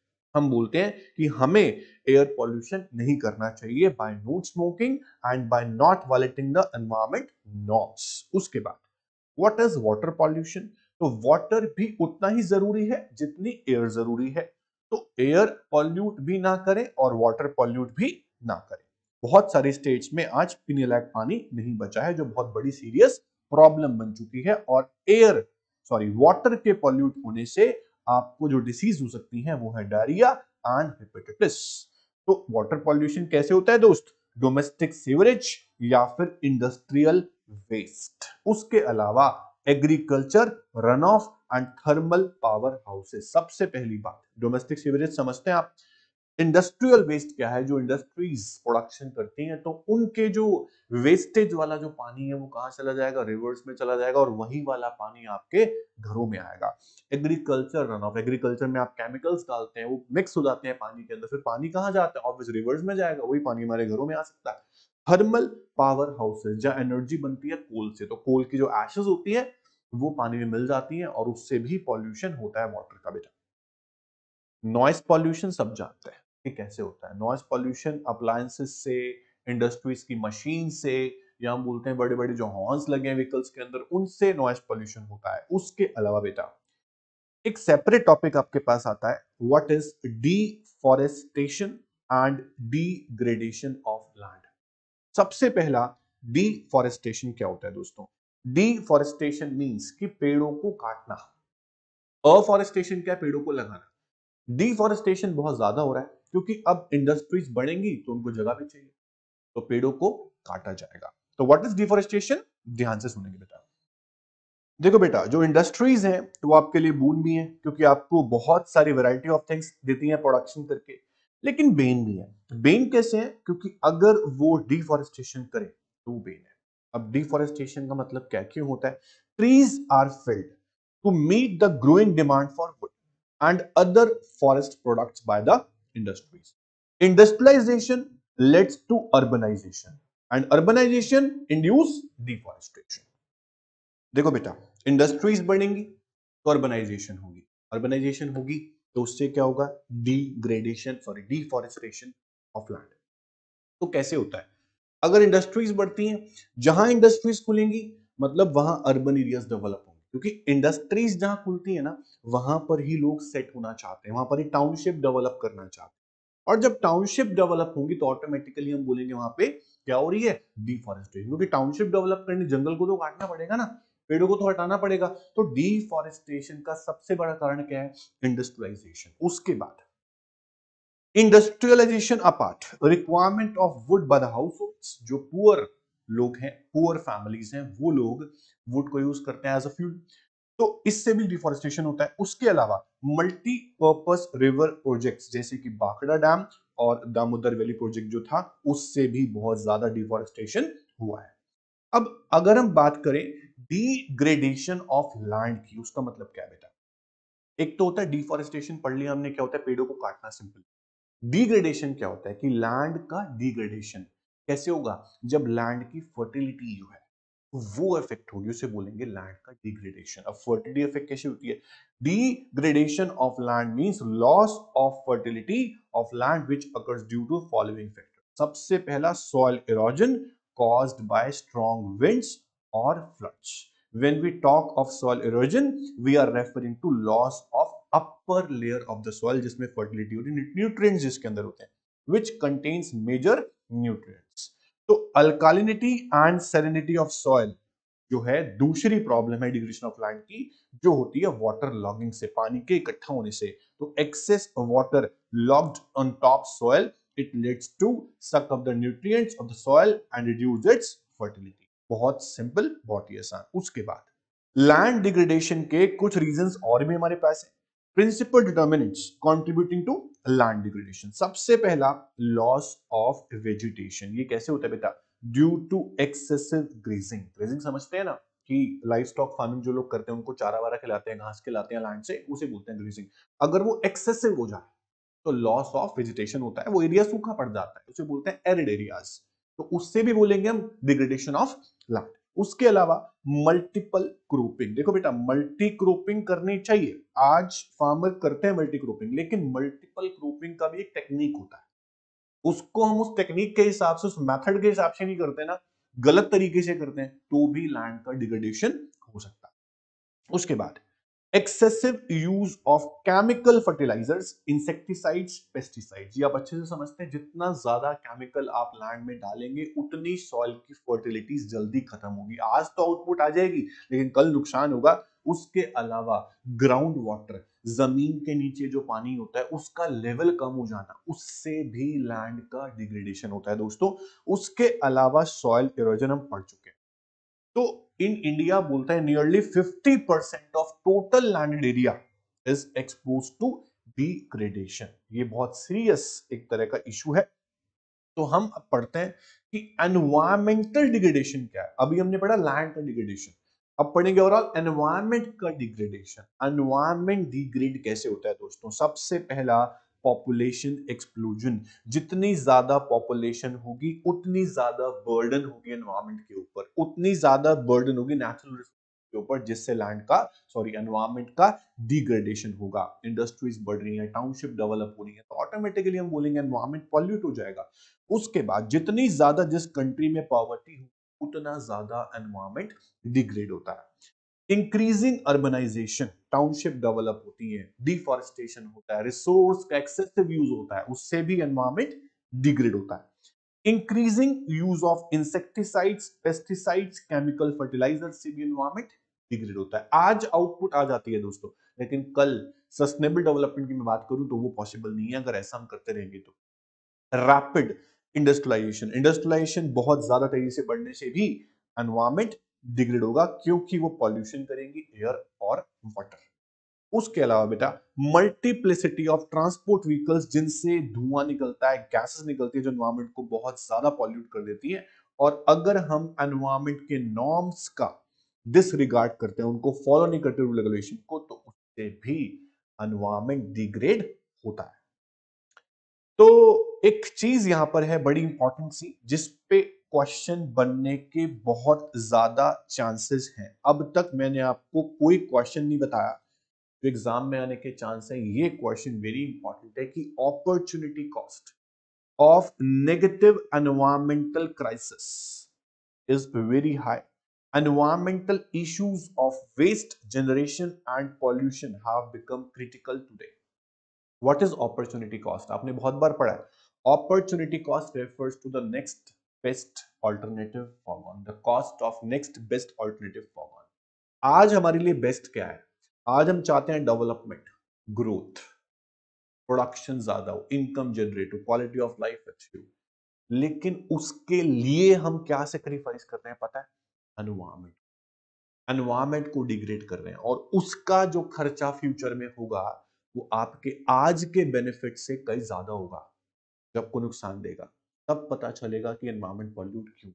हम बोलते हैं कि हमें एयर पॉल्यूशन नहीं करना चाहिए by not smoking and by not violating the environment norms. उसके बाद व्हाट इज वाटर पॉल्यूशन? तो वाटर भी उतना ही जरूरी है जितनी एयर जरूरी है। तो एयर पॉल्यूट भी ना करें और वाटर पॉल्यूट भी ना करें। बहुत सारे स्टेट्स में आज पीने लायक पानी नहीं बचा है, जो बहुत बड़ी सीरियस प्रॉब्लम बन चुकी है। और एयर सॉरी वाटर के पॉल्यूट होने से आपको जो डिसीज हो सकती है वो है डायरिया एंड हेपेटाइटिस। तो वाटर पॉल्यूशन कैसे होता है दोस्त? डोमेस्टिक सीवरेज या फिर इंडस्ट्रियल वेस्ट। उसके अलावा agriculture run off and thermal power houses. सबसे पहली बात, डोमेस्टिक सीवरेज समझते हैं आप। इंडस्ट्रियल वेस्ट क्या है? जो इंडस्ट्रीज प्रोडक्शन करती हैं, तो उनके जो वेस्टेज वाला जो पानी है वो कहां चला जाएगा? रिवर्स में चला जाएगा, और वही वाला पानी आपके घरों में आएगा। एग्रीकल्चर रन ऑफ, एग्रीकल्चर में आप केमिकल्स डालते हैं, वो मिक्स हो जाते हैं पानी के अंदर, फिर पानी कहां जाता है? ऑब्वियस रिवर्स में जाएगा, वही पानी हमारे घरों में आ सकता है। थर्मल पावर हाउसेज, जहां एनर्जी बनती है कोल से, तो कोल की जो एशेज होती है वो पानी में मिल जाती है, और उससे भी पॉल्यूशन होता है वाटर का। बेटा नॉइस पॉल्यूशन सब जानते हैं कि कैसे होता है। नॉइस पॉल्यूशन अप्लायंसेस से, इंडस्ट्रीज की मशीन से, या हम बोलते हैं बड़े बड़े जो हॉर्न्स लगे हैं व्हीकल्स के अंदर, उनसे नॉइस पॉल्यूशन होता है। उसके अलावा बेटा एक सेपरेट टॉपिक आपके पास आता है, what is deforestation and degradation of land. सबसे पहला, डिफॉरेस्टेशन क्या होता है दोस्तों? डिफॉरेस्टेशन मींस कि पेड़ों को काटना। अफॉरेस्टेशन क्या है? पेड़ों को लगाना। डिफॉरेस्टेशन बहुत ज्यादा हो रहा है क्योंकि अब इंडस्ट्रीज बढ़ेंगी तो उनको जगह भी चाहिए, तो पेड़ों को काटा जाएगा। तो व्हाट इज डिफॉरेस्टेशन? ध्यान से सुनेंगे बेटा। देखो बेटा, जो इंडस्ट्रीज हैं तो वो आपके लिए बून भी है, क्योंकि आपको बहुत सारी वैरायटी ऑफ थिंग्स देती हैं प्रोडक्शन करके, लेकिन बेन भी है। बेन कैसे है? क्योंकि अगर वो डिफॉरेस्टेशन करे तो वो बेन है। अब डिफॉरेस्टेशन का मतलब क्या, क्यों होता है? Trees are failed to meet the growing demand for wood and other forest products by the industries. Industrialization leads to urbanization and urbanization induce deforestation. देखो बेटा, इंडस्ट्रीज बढ़ेंगी तो अर्बनाइजेशन होगी, अर्बनाइजेशन होगी तो उससे क्या होगा? Degradation sorry deforestation of land. तो कैसे होता है? अगर इंडस्ट्रीज बढ़ती हैं, जहां इंडस्ट्रीज खुलेंगी मतलब वहां अर्बन एरियाज डेवलप होंगे, क्योंकि इंडस्ट्रीज जहां खुलती है ना, वहां पर ही लोग सेट होना चाहते हैं, वहां पर ही टाउनशिप डेवलप करना चाहते हैं। और जब टाउनशिप डेवलप होंगी तो ऑटोमेटिकली हम बोलेंगे वहां पे क्या हो रही है? डिफॉरेस्टेशन। क्योंकि टाउनशिप डेवलप करने जंगल को तो काटना पड़ेगा ना, पेड़ों को तो हटाना पड़ेगा। तो डिफॉरेस्टेशन का सबसे बड़ा कारण क्या है? इंडस्ट्रियलाइजेशन। उसके बाद industrialisation apart, requirement of wood by the households. जो पुअर लोग हैं, पुअर फैमिलीज हैं, वो लोग वुड को यूज करते हैं एज अ फ्यूल, तो इससे भी डिफॉरेस्टेशन होता है। उसके अलावा मल्टीपर्पस रिवर प्रोजेक्ट्स जैसे कि बाखड़ा डैम और दामोदर वैली प्रोजेक्ट जो था, उससे भी बहुत ज्यादा डिफॉरेस्टेशन हुआ है। अब अगर हम बात करें डिग्रेडेशन ऑफ लैंड की, उसका मतलब क्या है बेटा? एक तो होता है डिफॉरेस्टेशन, पढ़ लिया हमने, क्या होता है? पेड़ों को काटना, सिंपल। डिग्रेडेशन क्या होता है? कि लैंड का डिग्रेडेशन कैसे होगा? जब लैंड की फर्टिलिटी जो है वो इफेक्ट होगी, उसे बोलेंगे लैंड का डिग्रेडेशन। अब फर्टिलिटी इफेक्ट कैसे होती है? Degradation of land means loss of fertility of land which occurs due to following factor. सबसे पहला, soil erosion caused by strong winds और floods. when we talk of soil erosion we are referring to loss of upper layer of the soil जिसमें fertility होती है, nutrients जिसके अंदर होते हैं, which contains major nutrients। तो alkalinity and salinity of soil जो है दूसरी प्रॉब्लम है डिग्रेडेशन ऑफ लैंड की, जो होती है वाटर लॉगिंग से, पानी के इकट्ठा होने से। तो excess water logged on top soil, it leads to suck up the nutrients of the soil and reduce its fertility. बहुत सिंपल, बहुत ही आसान। उसके बाद लैंड डिग्रेडेशन के कुछ रीजंस और भी हमारे पास है, principal determinants contributing to land degradation. सबसे पहला, लॉस ऑफ वेजिटेशन। ये कैसे होता है बेटा? Due to excessive grazing. Grazing समझते हैं ना, कि लाइफ स्टॉक फार्मिंग जो लोग करते हैं उनको चारा वारा खिलाते हैं, घास खिलाते हैं लैंड से, उसे बोलते हैं ग्रेजिंग। अगर वो एक्सेसिव हो जाए तो लॉस ऑफ वेजिटेशन होता है, वो एरिया सूखा पड़ जाता है, उसे बोलते हैं एरिड एरियाज, तो उससे भी बोलेंगे हम डिग्रेडेशन ऑफ लैंड। उसके अलावा मल्टीपल क्रॉपिंग। देखो बेटा, मल्टी क्रॉपिंग करनी चाहिए, आज फार्मर करते हैं मल्टी क्रॉपिंग, लेकिन मल्टीपल क्रॉपिंग का भी एक टेक्निक होता है, उसको हम उस टेक्निक के हिसाब से, उस मेथड के हिसाब से नहीं करते ना, गलत तरीके से करते हैं, तो भी लैंड का डिग्रेडेशन हो सकता है। उसके बाद excessive use of chemical fertilisers, insecticides, pesticides. ये आप अच्छे से समझते हैं, जितना ज्यादा केमिकल आप लैंड में डालेंगे उतनी सॉइल की फर्टिलिटीज जल्दी खत्म होगी। आज तो आउटपुट आ जाएगी लेकिन कल नुकसान होगा। उसके अलावा ग्राउंड वाटर, जमीन के नीचे जो पानी होता है उसका लेवल कम हो जाना, उससे भी लैंड का डिग्रेडेशन होता है दोस्तों। उसके अलावा सॉइल इरोजन हम पढ़ चुके हैं। तो इन इंडिया बोलता है nearly fifty percent of total landed area is expose to degradation. ये बहुत सीरियस एक तरह का इशू है। तो हम अब पढ़ते हैं कि एनवायरमेंटल डिग्रेडेशन क्या है। अभी हमने पढ़ा लैंड का डिग्रेडेशन, अब पढ़ेंगे ओवरऑल एनवायरमेंट का डिग्रेडेशन। एनवायरमेंट डिग्रेड कैसे होता है दोस्तों? सबसे पहला, पॉपुलेशन एक्सप्लोजन। जितनी ज्यादा पॉपुलेशन होगी उतनी ज्यादा बर्डन होगी एनवायरमेंट के ऊपर, उतनी ज्यादा बर्डन होगी नेचुरल रिसोर्स के ऊपर, जिससे लैंड का सॉरी एनवायरमेंट का डिग्रेडेशन होगा। इंडस्ट्रीज बढ़ रही है, टाउनशिप डेवलप हो रही है, तो ऑटोमेटिकली हम बोलेंगे एनवायरमेंट पॉल्यूट हो जाएगा। उसके बाद जितनी ज्यादा जिस कंट्री में पॉवर्टी हो उतना ज्यादा एनवायरमेंट डिग्रेड होता है। इंक्रीजिंग अर्बनाइजेशन, टाउनशिप डेवलप होती है, डिफॉरेस्टेशन होता है, रिसोर्स का एक्सेसिव यूज होता है, उससे भी एनवायरमेंट डिग्रेड होता है। Increasing use of insecticides, pesticides, chemical fertiliser से भी एनवायरमेंट डिग्रेड होता है। आज आउटपुट आ जाती है दोस्तों, लेकिन कल सस्टेनेबल डेवलपमेंट की मैं बात करूं तो वो पॉसिबल नहीं है अगर ऐसा हम करते रहेंगे तो। रैपिड इंडस्ट्रियलाइजेशन, इंडस्ट्रियलाइजेशन बहुत ज्यादा तेजी से बढ़ने से भी एनवायरमेंट डिग्रेड होगा, क्योंकि वो पॉल्यूशन करेंगी एयर और वाटर। उसके अलावा बेटा मल्टीप्लिसिटी ऑफ ट्रांसपोर्ट व्हीकल्स, जिनसे धुआं निकलता है, गैसेस निकलती है जो एनवायरमेंट को बहुत ज्यादा पॉल्यूट कर देती है। और अगर हम एनवायरमेंट के नॉर्म्स का डिसरिगार्ड करते हैं, उनको फॉलो नहीं करते रूल रेगुलेशन को, तो उससे भी एनवायरमेंट डिग्रेड होता है। तो एक चीज यहां पर है बड़ी इंपॉर्टेंट सी, जिस पे क्वेश्चन बनने के बहुत ज्यादा चांसेस हैं। अब तक मैंने आपको कोई क्वेश्चन नहीं बताया जो एग्जाम में आने के चांस है। ये क्वेश्चन वेरी इंपॉर्टेंट है कि opportunity cost of negative environmental crisis is very high. Environmental issues of waste generation and pollution have become critical today. What is opportunity cost? आपने बहुत बार पढ़ा है। Opportunity cost refers to the next best alternative for one. The cost of next best alternative for one. आज हमारे लिए best क्या है? आज हम चाहते हैं डेवलपमेंट, ग्रोथ, प्रोडक्शन ज्यादा हो, इनकम जनरेट हो, क्वालिटी ऑफ लाइफ अच्छी हो। लेकिन उसके लिए हम क्या सेक्रीफाइस कर रहे हैं पता है? एनवायरमेंट। एनवायरमेंट को डिग्रेड कर रहे हैं, और उसका जो खर्चा फ्यूचर में होगा वो आपके आज के बेनिफिट से कहीं ज्यादा होगा। जब आपको नुकसान देगा तब पता चलेगा कि एनवायरमेंट पॉल्यूट क्यों।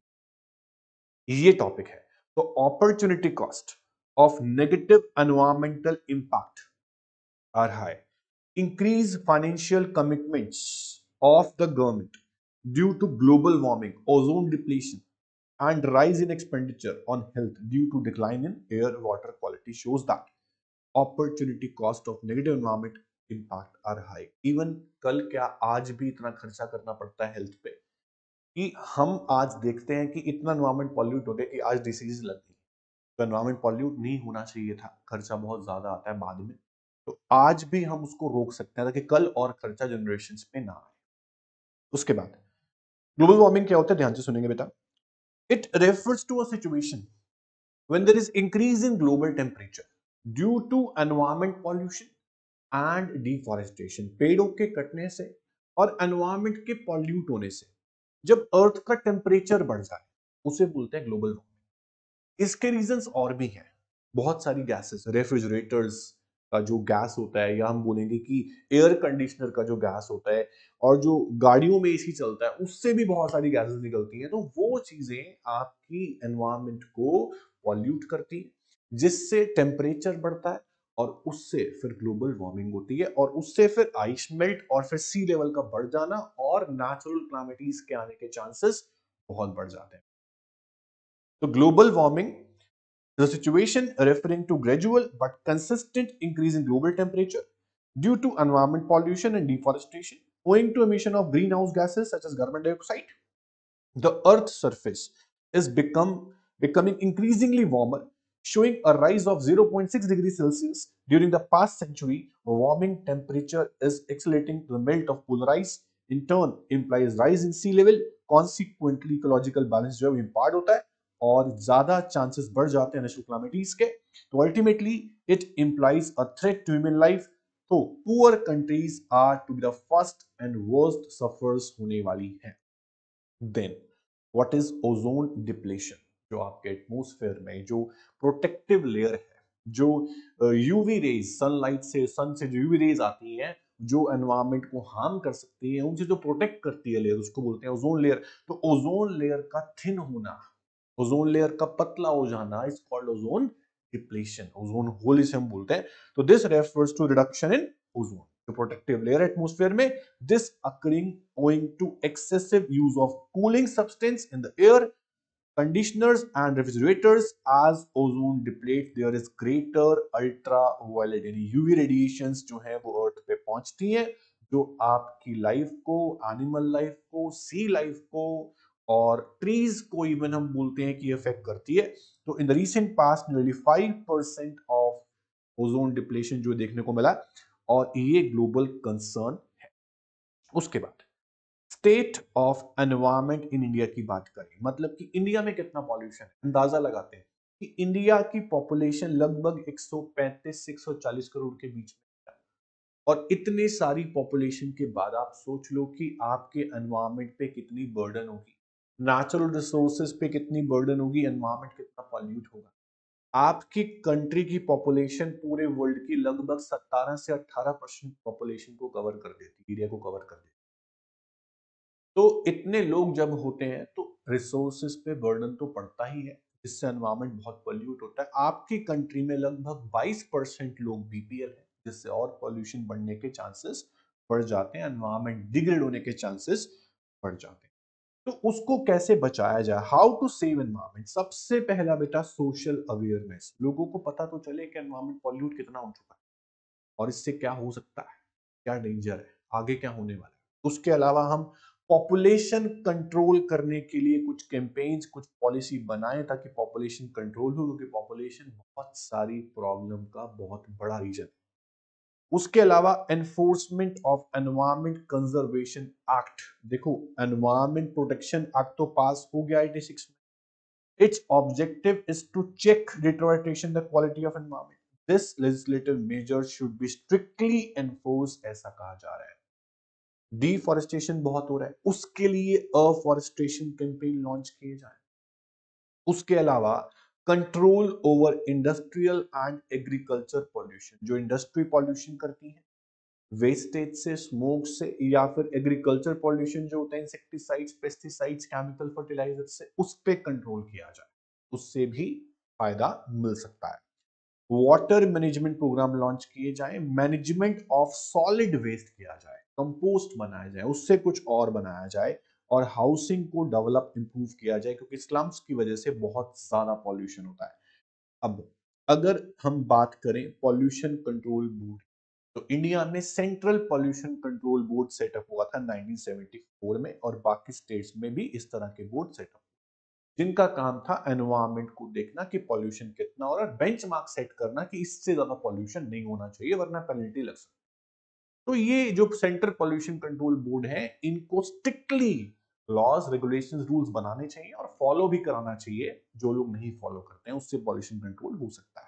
ये टॉपिक है। तो opportunity cost of negative environmental impact are high. Increase financial commitments of the government due to global warming, ozone depletion and rise in expenditure on health due to decline in air water quality shows that opportunity cost of negative environment impact are high. Even कल क्या आज भी इतना खर्चा करना पड़ता है health पे, कि हम आज देखते हैं कि इतना एनवायरमेंट पॉल्यूट हो गया कि आज डिसीज लग गई। तो एनवायरमेंट पॉल्यूट नहीं होना चाहिए था, खर्चा बहुत ज्यादा आता है बाद में। तो आज भी हम उसको रोक सकते हैं ताकि कल और खर्चा जनरेशन पे ना आए। उसके बाद ग्लोबल वार्मिंग क्या होता है, ध्यान से सुनेंगे बेटा। It refers to a situation when there is increase in global temperature due to environment pollution and deforestation, पेड़ों के कटने से और एनवायरमेंट के पॉल्यूट होने से जब अर्थ का टेम्परेचर बढ़ जाए उसे बोलते हैं ग्लोबल वार्मिंग। इसके रीजंस और भी हैं, बहुत सारी गैसेस, रेफ्रिजरेटर्स का जो गैस होता है, या हम बोलेंगे कि एयर कंडीशनर का जो गैस होता है, और जो गाड़ियों में एसी चलता है उससे भी बहुत सारी गैसेस निकलती हैं। तो वो चीजें आपकी एनवायरमेंट को पॉल्यूट करती है, जिससे टेम्परेचर बढ़ता है, और उससे फिर ग्लोबल वार्मिंग होती है, और उससे फिर आइस मेल्ट और फिर सी लेवल का बढ़ जाना, और नेचुरल क्लैमिटीज के आने के चांसेस बहुत बढ़ जाते हैं। तो global warming is a situation referring to gradual but consistent increase in global temperature due to environment pollution and deforestation owing to emission of greenhouse gases such as carbon dioxide. The earth's surface is become becoming increasingly warmer, showing a rise of zero point six degrees Celsius during the past century. Warming temperature is accelerating the melt of polar ice. In turn, implies rise in sea level. Consequently, ecological balance जो है impart होता है और ज्यादा chances बढ़ जाते हैं natural calamities के. तो ultimately it implies a threat to human life. तो poor countries are to be the first and worst suffers होने वाली हैं. Then what is ozone depletion? जो आपके एटमॉस्फेयर में जो प्रोटेक्टिव लेयर है, जो यूवी रेज, सनलाइट से, सन से जो यूवी रेज आती हैं जो एनवायरनमेंट को हार्म कर सकती है, उनसे जो प्रोटेक्ट करती है लेयर, उसको बोलते हैं ओजोन लेयर. तो ओजोन लेयर का थिन होना, ओजोन लेयर का पतला हो जाना is called ozone depletion. Ozone hole इसे हम बोलते हैं. तो this refers to reduction in ozone, जो प्रोटेक्टिव लेयर एटमॉस्फेयर में, this occurring owing to excessive use of cooling substance in the air, conditioners and refrigerators. As ozone depletes, there is greater ultraviolet यानी UV radiations जो है वो अर्थ पे पहुंचती हैं, जो आपकी लाइफ को, एनिमल लाइफ को, सी लाइफ को और ट्रीज को इवन हम बोलते हैं कि इफेक्ट करती है. तो in the recent past nearly five percent of ozone depletion जो देखने को मिला और ये ग्लोबल कंसर्न है. उसके बाद state of environment in India की बात करें, मतलब कि इंडिया में कितना पॉल्यूशन है. अंदाजा लगाते हैं कि इंडिया की पॉपुलेशन लगभग एक सौ पैंतीस से एक सौ चालीस करोड़ के बीच में है. और इतने सारी पॉपुलेशन के बाद आप सोच लो कि आपके एनवायरमेंट पे कितनी बर्डन होगी, नेचुरल रिसोर्सेज पे कितनी बर्डन होगी, एनवायरमेंट कितना पॉल्यूट होगा. आपकी कंट्री की पॉपुलेशन पूरे वर्ल्ड की लगभग सत्रह से अठारह परसेंट पॉपुलेशन को कवर कर देती, एरिया को कवर कर देती. तो इतने लोग जब होते हैं तो रिसोर्सेज पे बर्डन तो पड़ता ही है, जिससे एनवायरमेंट बहुत पोल्यूट होता है. आपकी कंट्री में लगभग बाईस परसेंट लोग बीपीएल है, जिससे और पॉल्यूशन बढ़ने के चांसेस बढ़ जाते हैं, एनवायरमेंट डिग्रेड होने के चांसेस बढ़ जाते हैं. तो उसको कैसे बचाया जाए, हाउ टू सेव एनवायरमेंट? सबसे पहला बेटा सोशल अवेयरनेस. लोगों को पता तो चले कि एनवायरमेंट पॉल्यूट कितना हो चुका है और इससे क्या हो सकता है, क्या डेंजर है, आगे क्या होने वाला है. उसके अलावा हम पॉपुलेशन कंट्रोल करने के लिए कुछ कैंपेन्स, कुछ पॉलिसी बनाएं ताकि पॉपुलेशन कंट्रोल हो, क्योंकि पॉपुलेशन बहुत सारी प्रॉब्लम का बहुत बड़ा रीजन है. उसके अलावा enforcement of environment conservation act. देखो एनवायरमेंट प्रोटेक्शन एक्ट तो पास हो गया छियासी में. Its objective is to check deterioration the quality of environment. This legislative measure should be strictly enforced. ऐसा कहा जा रहा है. डिफॉरेस्टेशन बहुत हो रहा है, उसके लिए अफॉरेस्टेशन कैंपेन लॉन्च किए जाए. उसके अलावा control over industrial and agriculture pollution. जो इंडस्ट्री पॉल्यूशन करती है वेस्टेज से, स्मोक से, या फिर एग्रीकल्चर पॉल्यूशन जो होता है इंसेक्टिसाइड्स, पेस्टिसाइड्स, केमिकल फर्टिलाइजर से, उस पे कंट्रोल किया जाए. उससे भी फायदा मिल सकता है. वाटर मैनेजमेंट प्रोग्राम लॉन्च किए जाए, मैनेजमेंट ऑफ सॉलिड वेस्ट किया जाए, कंपोस्ट बनाया जाए, उससे कुछ और बनाया जाए और हाउसिंग को डेवलप इंप्रूव किया जाए, क्योंकि स्लम्स की वजह से बहुत ज्यादा पॉल्यूशन होता है. अब अगर हम बात करें पॉल्यूशन कंट्रोल बोर्ड, तो इंडिया में central pollution control board setup हुआ था नाइनटीन सेवेंटी फोर में और बाकी स्टेट्स में भी इस तरह के बोर्ड सेटअप, जिनका काम था एनवायरनमेंट को देखना कि पॉल्यूशन कितना हो रहा है, बेंचमार्क सेट करना कि इससे ज्यादा पॉल्यूशन नहीं होना चाहिए वरना पेनल्टी लग सकती है. तो ये जो सेंट्रल पॉल्यूशन कंट्रोल बोर्ड है, इनको स्ट्रिक्टली लॉज, रेगुलेशंस, रूल्स बनाने चाहिए और फॉलो भी कराना चाहिए. जो लोग नहीं फॉलो करते हैं उससे पॉल्यूशन कंट्रोल हो सकता है.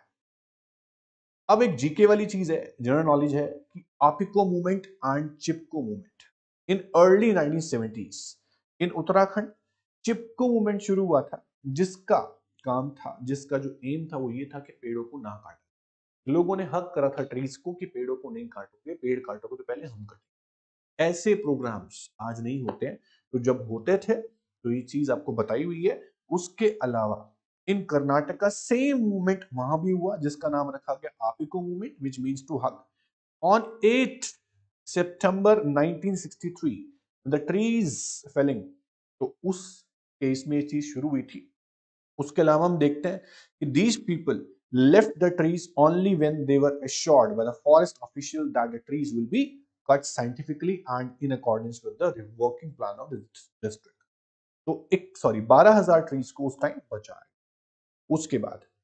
अब एक जीके वाली चीज है, जनरल नॉलेज है कि Appiko movement and Chipko movement. In early nineteen seventies in Uttarakhand Chipko movement शुरू हुआ था, जिसका काम था, जिसका जो एम था वो ये था कि पेड़ों को ना काटे. लोगों ने हक करा था ट्रीज को कि पेड़ों को नहीं काटोगे, पेड़ काटोगे तो पहले हम काटेंगे. ऐसे प्रोग्राम्स आज नहीं होते हैं, तो जब होते थे तो ये चीज आपको बताई हुई है. उसके अलावा इन कर्नाटका सेम मूवमेंट वहां भी हुआ, जिसका नाम रखा गया Appiko movement, which means to hug. On eight September nineteen sixty three the trees felling, तो उस केस में ये चीज शुरू हुई थी. उसके अलावा हम देखते हैं कि these people left the trees only when they were assured by the forest official that the trees will be cut scientifically and in accordance with the working plan of the district. तो एक sorry बारह हज़ार trees को उस time बचाया. उसके बाद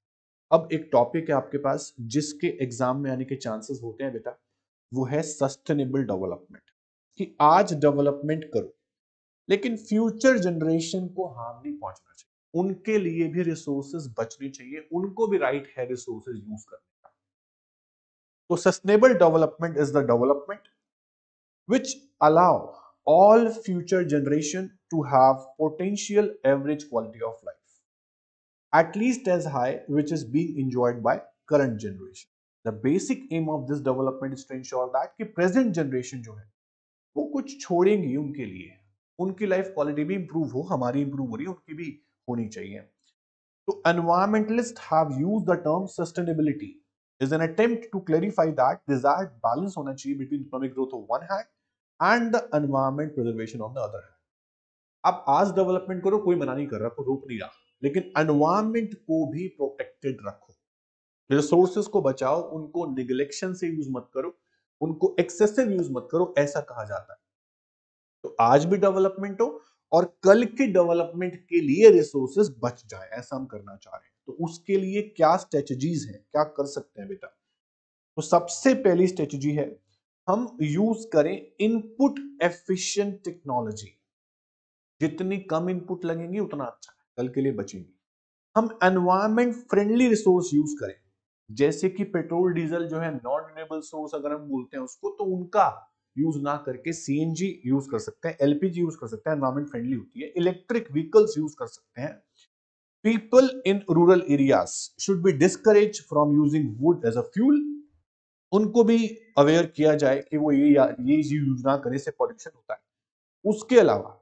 अब एक टॉपिक है आपके पास जिसके एग्जाम में आने के चांसेस होते हैं बेटा, वो है सस्टेनेबल डेवलपमेंट। कि आज डेवलपमेंट करो लेकिन फ्यूचर जनरेशन को हार्म नहीं पहुंचना चाहिए, उनके लिए भी रिसोर्सेज बचने चाहिए, उनको भी राइट है रिसोर्सेज यूज करने का। तो sustainable development is the development which allow all future generation to have potential average quality of life at least as high which is being enjoyed by current generation. The basic aim of this development is to ensure that कि present generation जो है वो कुछ छोड़ेंगी उनके लिए, उनकी life quality भी improve हो, हमारी इंप्रूव हो रही है, उनकी भी होनी चाहिए। तो environmentalists have used the term sustainability is an attempt to clarify that desired balance होना चाहिए between economic growth on one hand and the environment preservation on the other hand. आप आज डेवलपमेंट करो, कोई मना नहीं कर रहा, कोई रोक नहीं रहा, लेकिन एनवायरमेंट को भी प्रोटेक्टेड रखो, रिसोर्सेज को बचाओ, उनको निगलेक्शन से यूज मत करो, उनको एक्सेसिव यूज मत करो, ऐसा कहा जाता है। तो आज भी डेवलपमेंट हो और कल के डेवलपमेंट के लिए रिसोर्सेज बच जाए, ऐसा हम करना चाह रहे हैं। तो उसके लिए क्या स्ट्रेटजीज हैं, क्या कर सकते हैं बेटा? तो सबसे पहली स्ट्रेटजी है हम यूज करें इनपुट एफिशिएंट टेक्नोलॉजी। जितनी कम इनपुट लगेंगी उतना अच्छा है, कल के लिए बचेंगी। हम एनवायरमेंट फ्रेंडली रिसोर्स यूज करें, जैसे कि पेट्रोल डीजल जो है नॉन रिन्यूएबल सोर्स अगर हम बोलते हैं उसको, तो उनका यूज ना करके सीएनजी यूज कर सकते हैं, एलपीजी यूज कर सकते हैं, एनवायरमेंट फ्रेंडली होती है। इलेक्ट्रिक व्हीकल्स यूज कर सकते हैं। People in rural areas should be discourage from using wood as a fuel. उनको भी अवेयर किया जाए कि वो ये ये यूज ना करें, से पॉल्यूशन होता है। उसके अलावा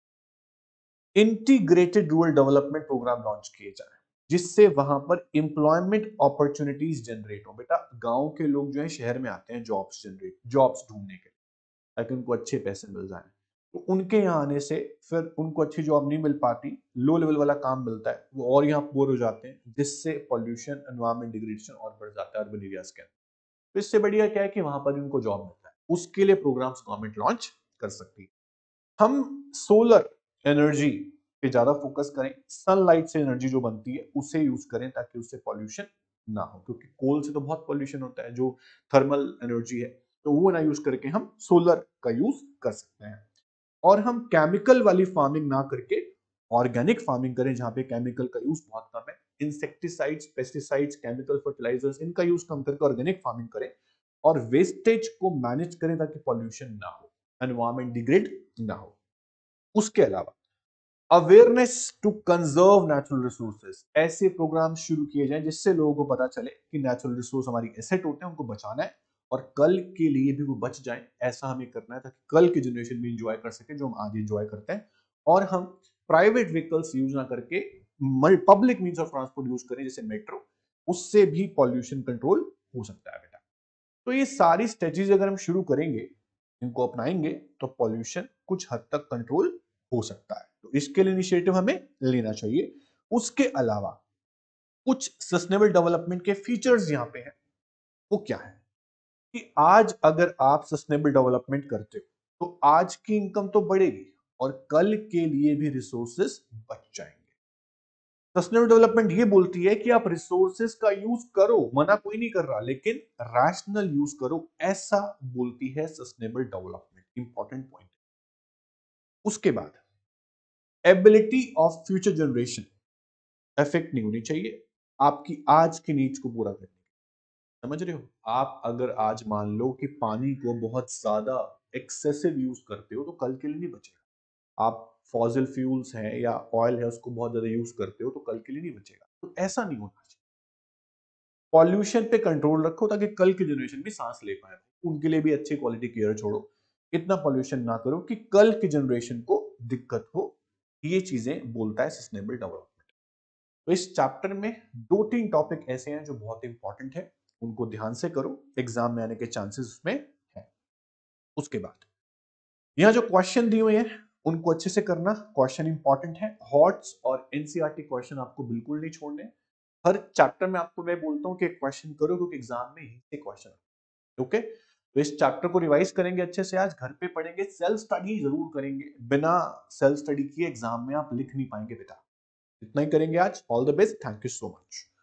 integrated rural development programme launch किए जाए, जिससे वहां पर एम्प्लॉयमेंट अपॉर्चुनिटीज जनरेट हो। बेटा गांव के लोग जो है शहर में आते हैं जॉब्स जनरेट जॉब्स ढूंढने के लिए, ताकि उनको अच्छे पैसे मिल जाए। तो उनके यहाँ आने से फिर उनको अच्छी जॉब नहीं मिल पाती, लो लेवल वाला काम मिलता है, वो और यहाँ बोर हो जाते हैं, जिससे पॉल्यूशन एनवायरमेंट डिग्रेडेशन और बढ़ जाता है अर्बन एरियाज के अंदर। तो इससे बढ़िया क्या है कि वहां पर उनको जॉब मिलता है, उसके लिए प्रोग्राम्स गवर्नमेंट लॉन्च कर सकती है। हम सोलर एनर्जी पे ज्यादा फोकस करें, सनलाइट से एनर्जी जो बनती है उसे यूज करें, ताकि उससे पॉल्यूशन ना हो, क्योंकि कोल से तो बहुत पॉल्यूशन होता है जो थर्मल एनर्जी है, तो वो ना यूज करके हम सोलर का यूज कर सकते हैं। और हम केमिकल वाली फार्मिंग ना करके ऑर्गेनिक फार्मिंग करें, जहां पे केमिकल का यूज बहुत कम है। इंसेक्टिसाइड्स, पेस्टिसाइड्स, केमिकल फर्टिलाइजर्स, इनका यूज कम करके ऑर्गेनिक फार्मिंग करें और वेस्टेज को मैनेज करें, ताकि पॉल्यूशन ना हो, एनवायरमेंट डिग्रेड ना हो। उसके अलावा awareness to conserve natural resources, ऐसे प्रोग्राम शुरू किए जाएं जिससे लोगों को पता चले कि नेचुरल रिसोर्स हमारी एसेट होते हैं, उनको बचाना है और कल के लिए भी वो बच जाएं, ऐसा हमें करना है, ताकि कल की जनरेशन भी इंजॉय कर सके जो हम आज इंजॉय करते हैं। और हम प्राइवेट व्हीकल्स यूज ना करके public means of transport use करें, जैसे मेट्रो, उससे भी पॉल्यूशन कंट्रोल हो सकता है बेटा। तो ये सारी स्ट्रेटजीज अगर हम शुरू करेंगे, इनको अपनाएंगे, तो पॉल्यूशन कुछ हद तक कंट्रोल हो सकता है। तो इसके लिए इनिशिएटिव हमें लेना चाहिए। उसके अलावा कुछ सस्टेनेबल डेवलपमेंट के फीचर्स यहां पे हैं। वो क्या है कि आज अगर आप सस्टेनेबल डेवलपमेंट करते हो तो आज की इनकम तो बढ़ेगी और कल के लिए भी रिसोर्सेस बच जाएंगे। सस्टेनेबल डेवलपमेंट ये बोलती है कि आप रिसोर्सेस का यूज करो, मना कोई नहीं कर रहा, लेकिन रैशनल यूज करो, ऐसा बोलती है सस्टेनेबल डेवलपमेंट। Important point. उसके बाद ability of future generation effect नहीं होनी चाहिए आपकी आज की नीड्स को पूरा करने की। समझ रहे हो? आप अगर आज मान लो कि पानी को बहुत ज्यादा एक्सेसिव यूज करते हो, तो कल के लिए नहीं बचेगा। आप फॉसिल फ्यूल्स हैं या ऑयल है उसको बहुत ज्यादा यूज करते हो, तो कल के लिए नहीं बचेगा। तो ऐसा नहीं होना चाहिए। पॉल्यूशन पे कंट्रोल रखो, ताकि कल की जनरेशन भी सांस ले पाए, उनके लिए भी अच्छी क्वालिटी केयर छोड़ो, इतना पॉल्यूशन ना करो कि कल की जनरेशन को दिक्कत हो। ये चीजें बोलता है सस्टेनेबल डेवलपमेंट। तो इस चैप्टर में दो तीन टॉपिक ऐसे हैं जो बहुत इंपॉर्टेंट है, उनको ध्यान से करो, एग्जाम में आने के चांसेस उसमें है। उसके बाद यहां जो क्वेश्चन दिए हुए हैं उनको अच्छे से करना, क्वेश्चन इंपॉर्टेंट है। हॉट्स और एनसीईआरटी क्वेश्चन आपको बिल्कुल नहीं छोड़ने। हर चैप्टर में आपको मैं बोलता हूं कि एक क्वेश्चन करो, क्योंकि एग्जाम में यही से क्वेश्चन। ओके, तो इस चैप्टर को रिवाइज करेंगे अच्छे से, आज घर पे पढ़ेंगे, सेल्फ स्टडी जरूर करेंगे। बिना सेल्फ स्टडी किए एग्जाम में आप लिख नहीं पाएंगे बेटा। इतना ही करेंगे आज। All the best, thank you so much.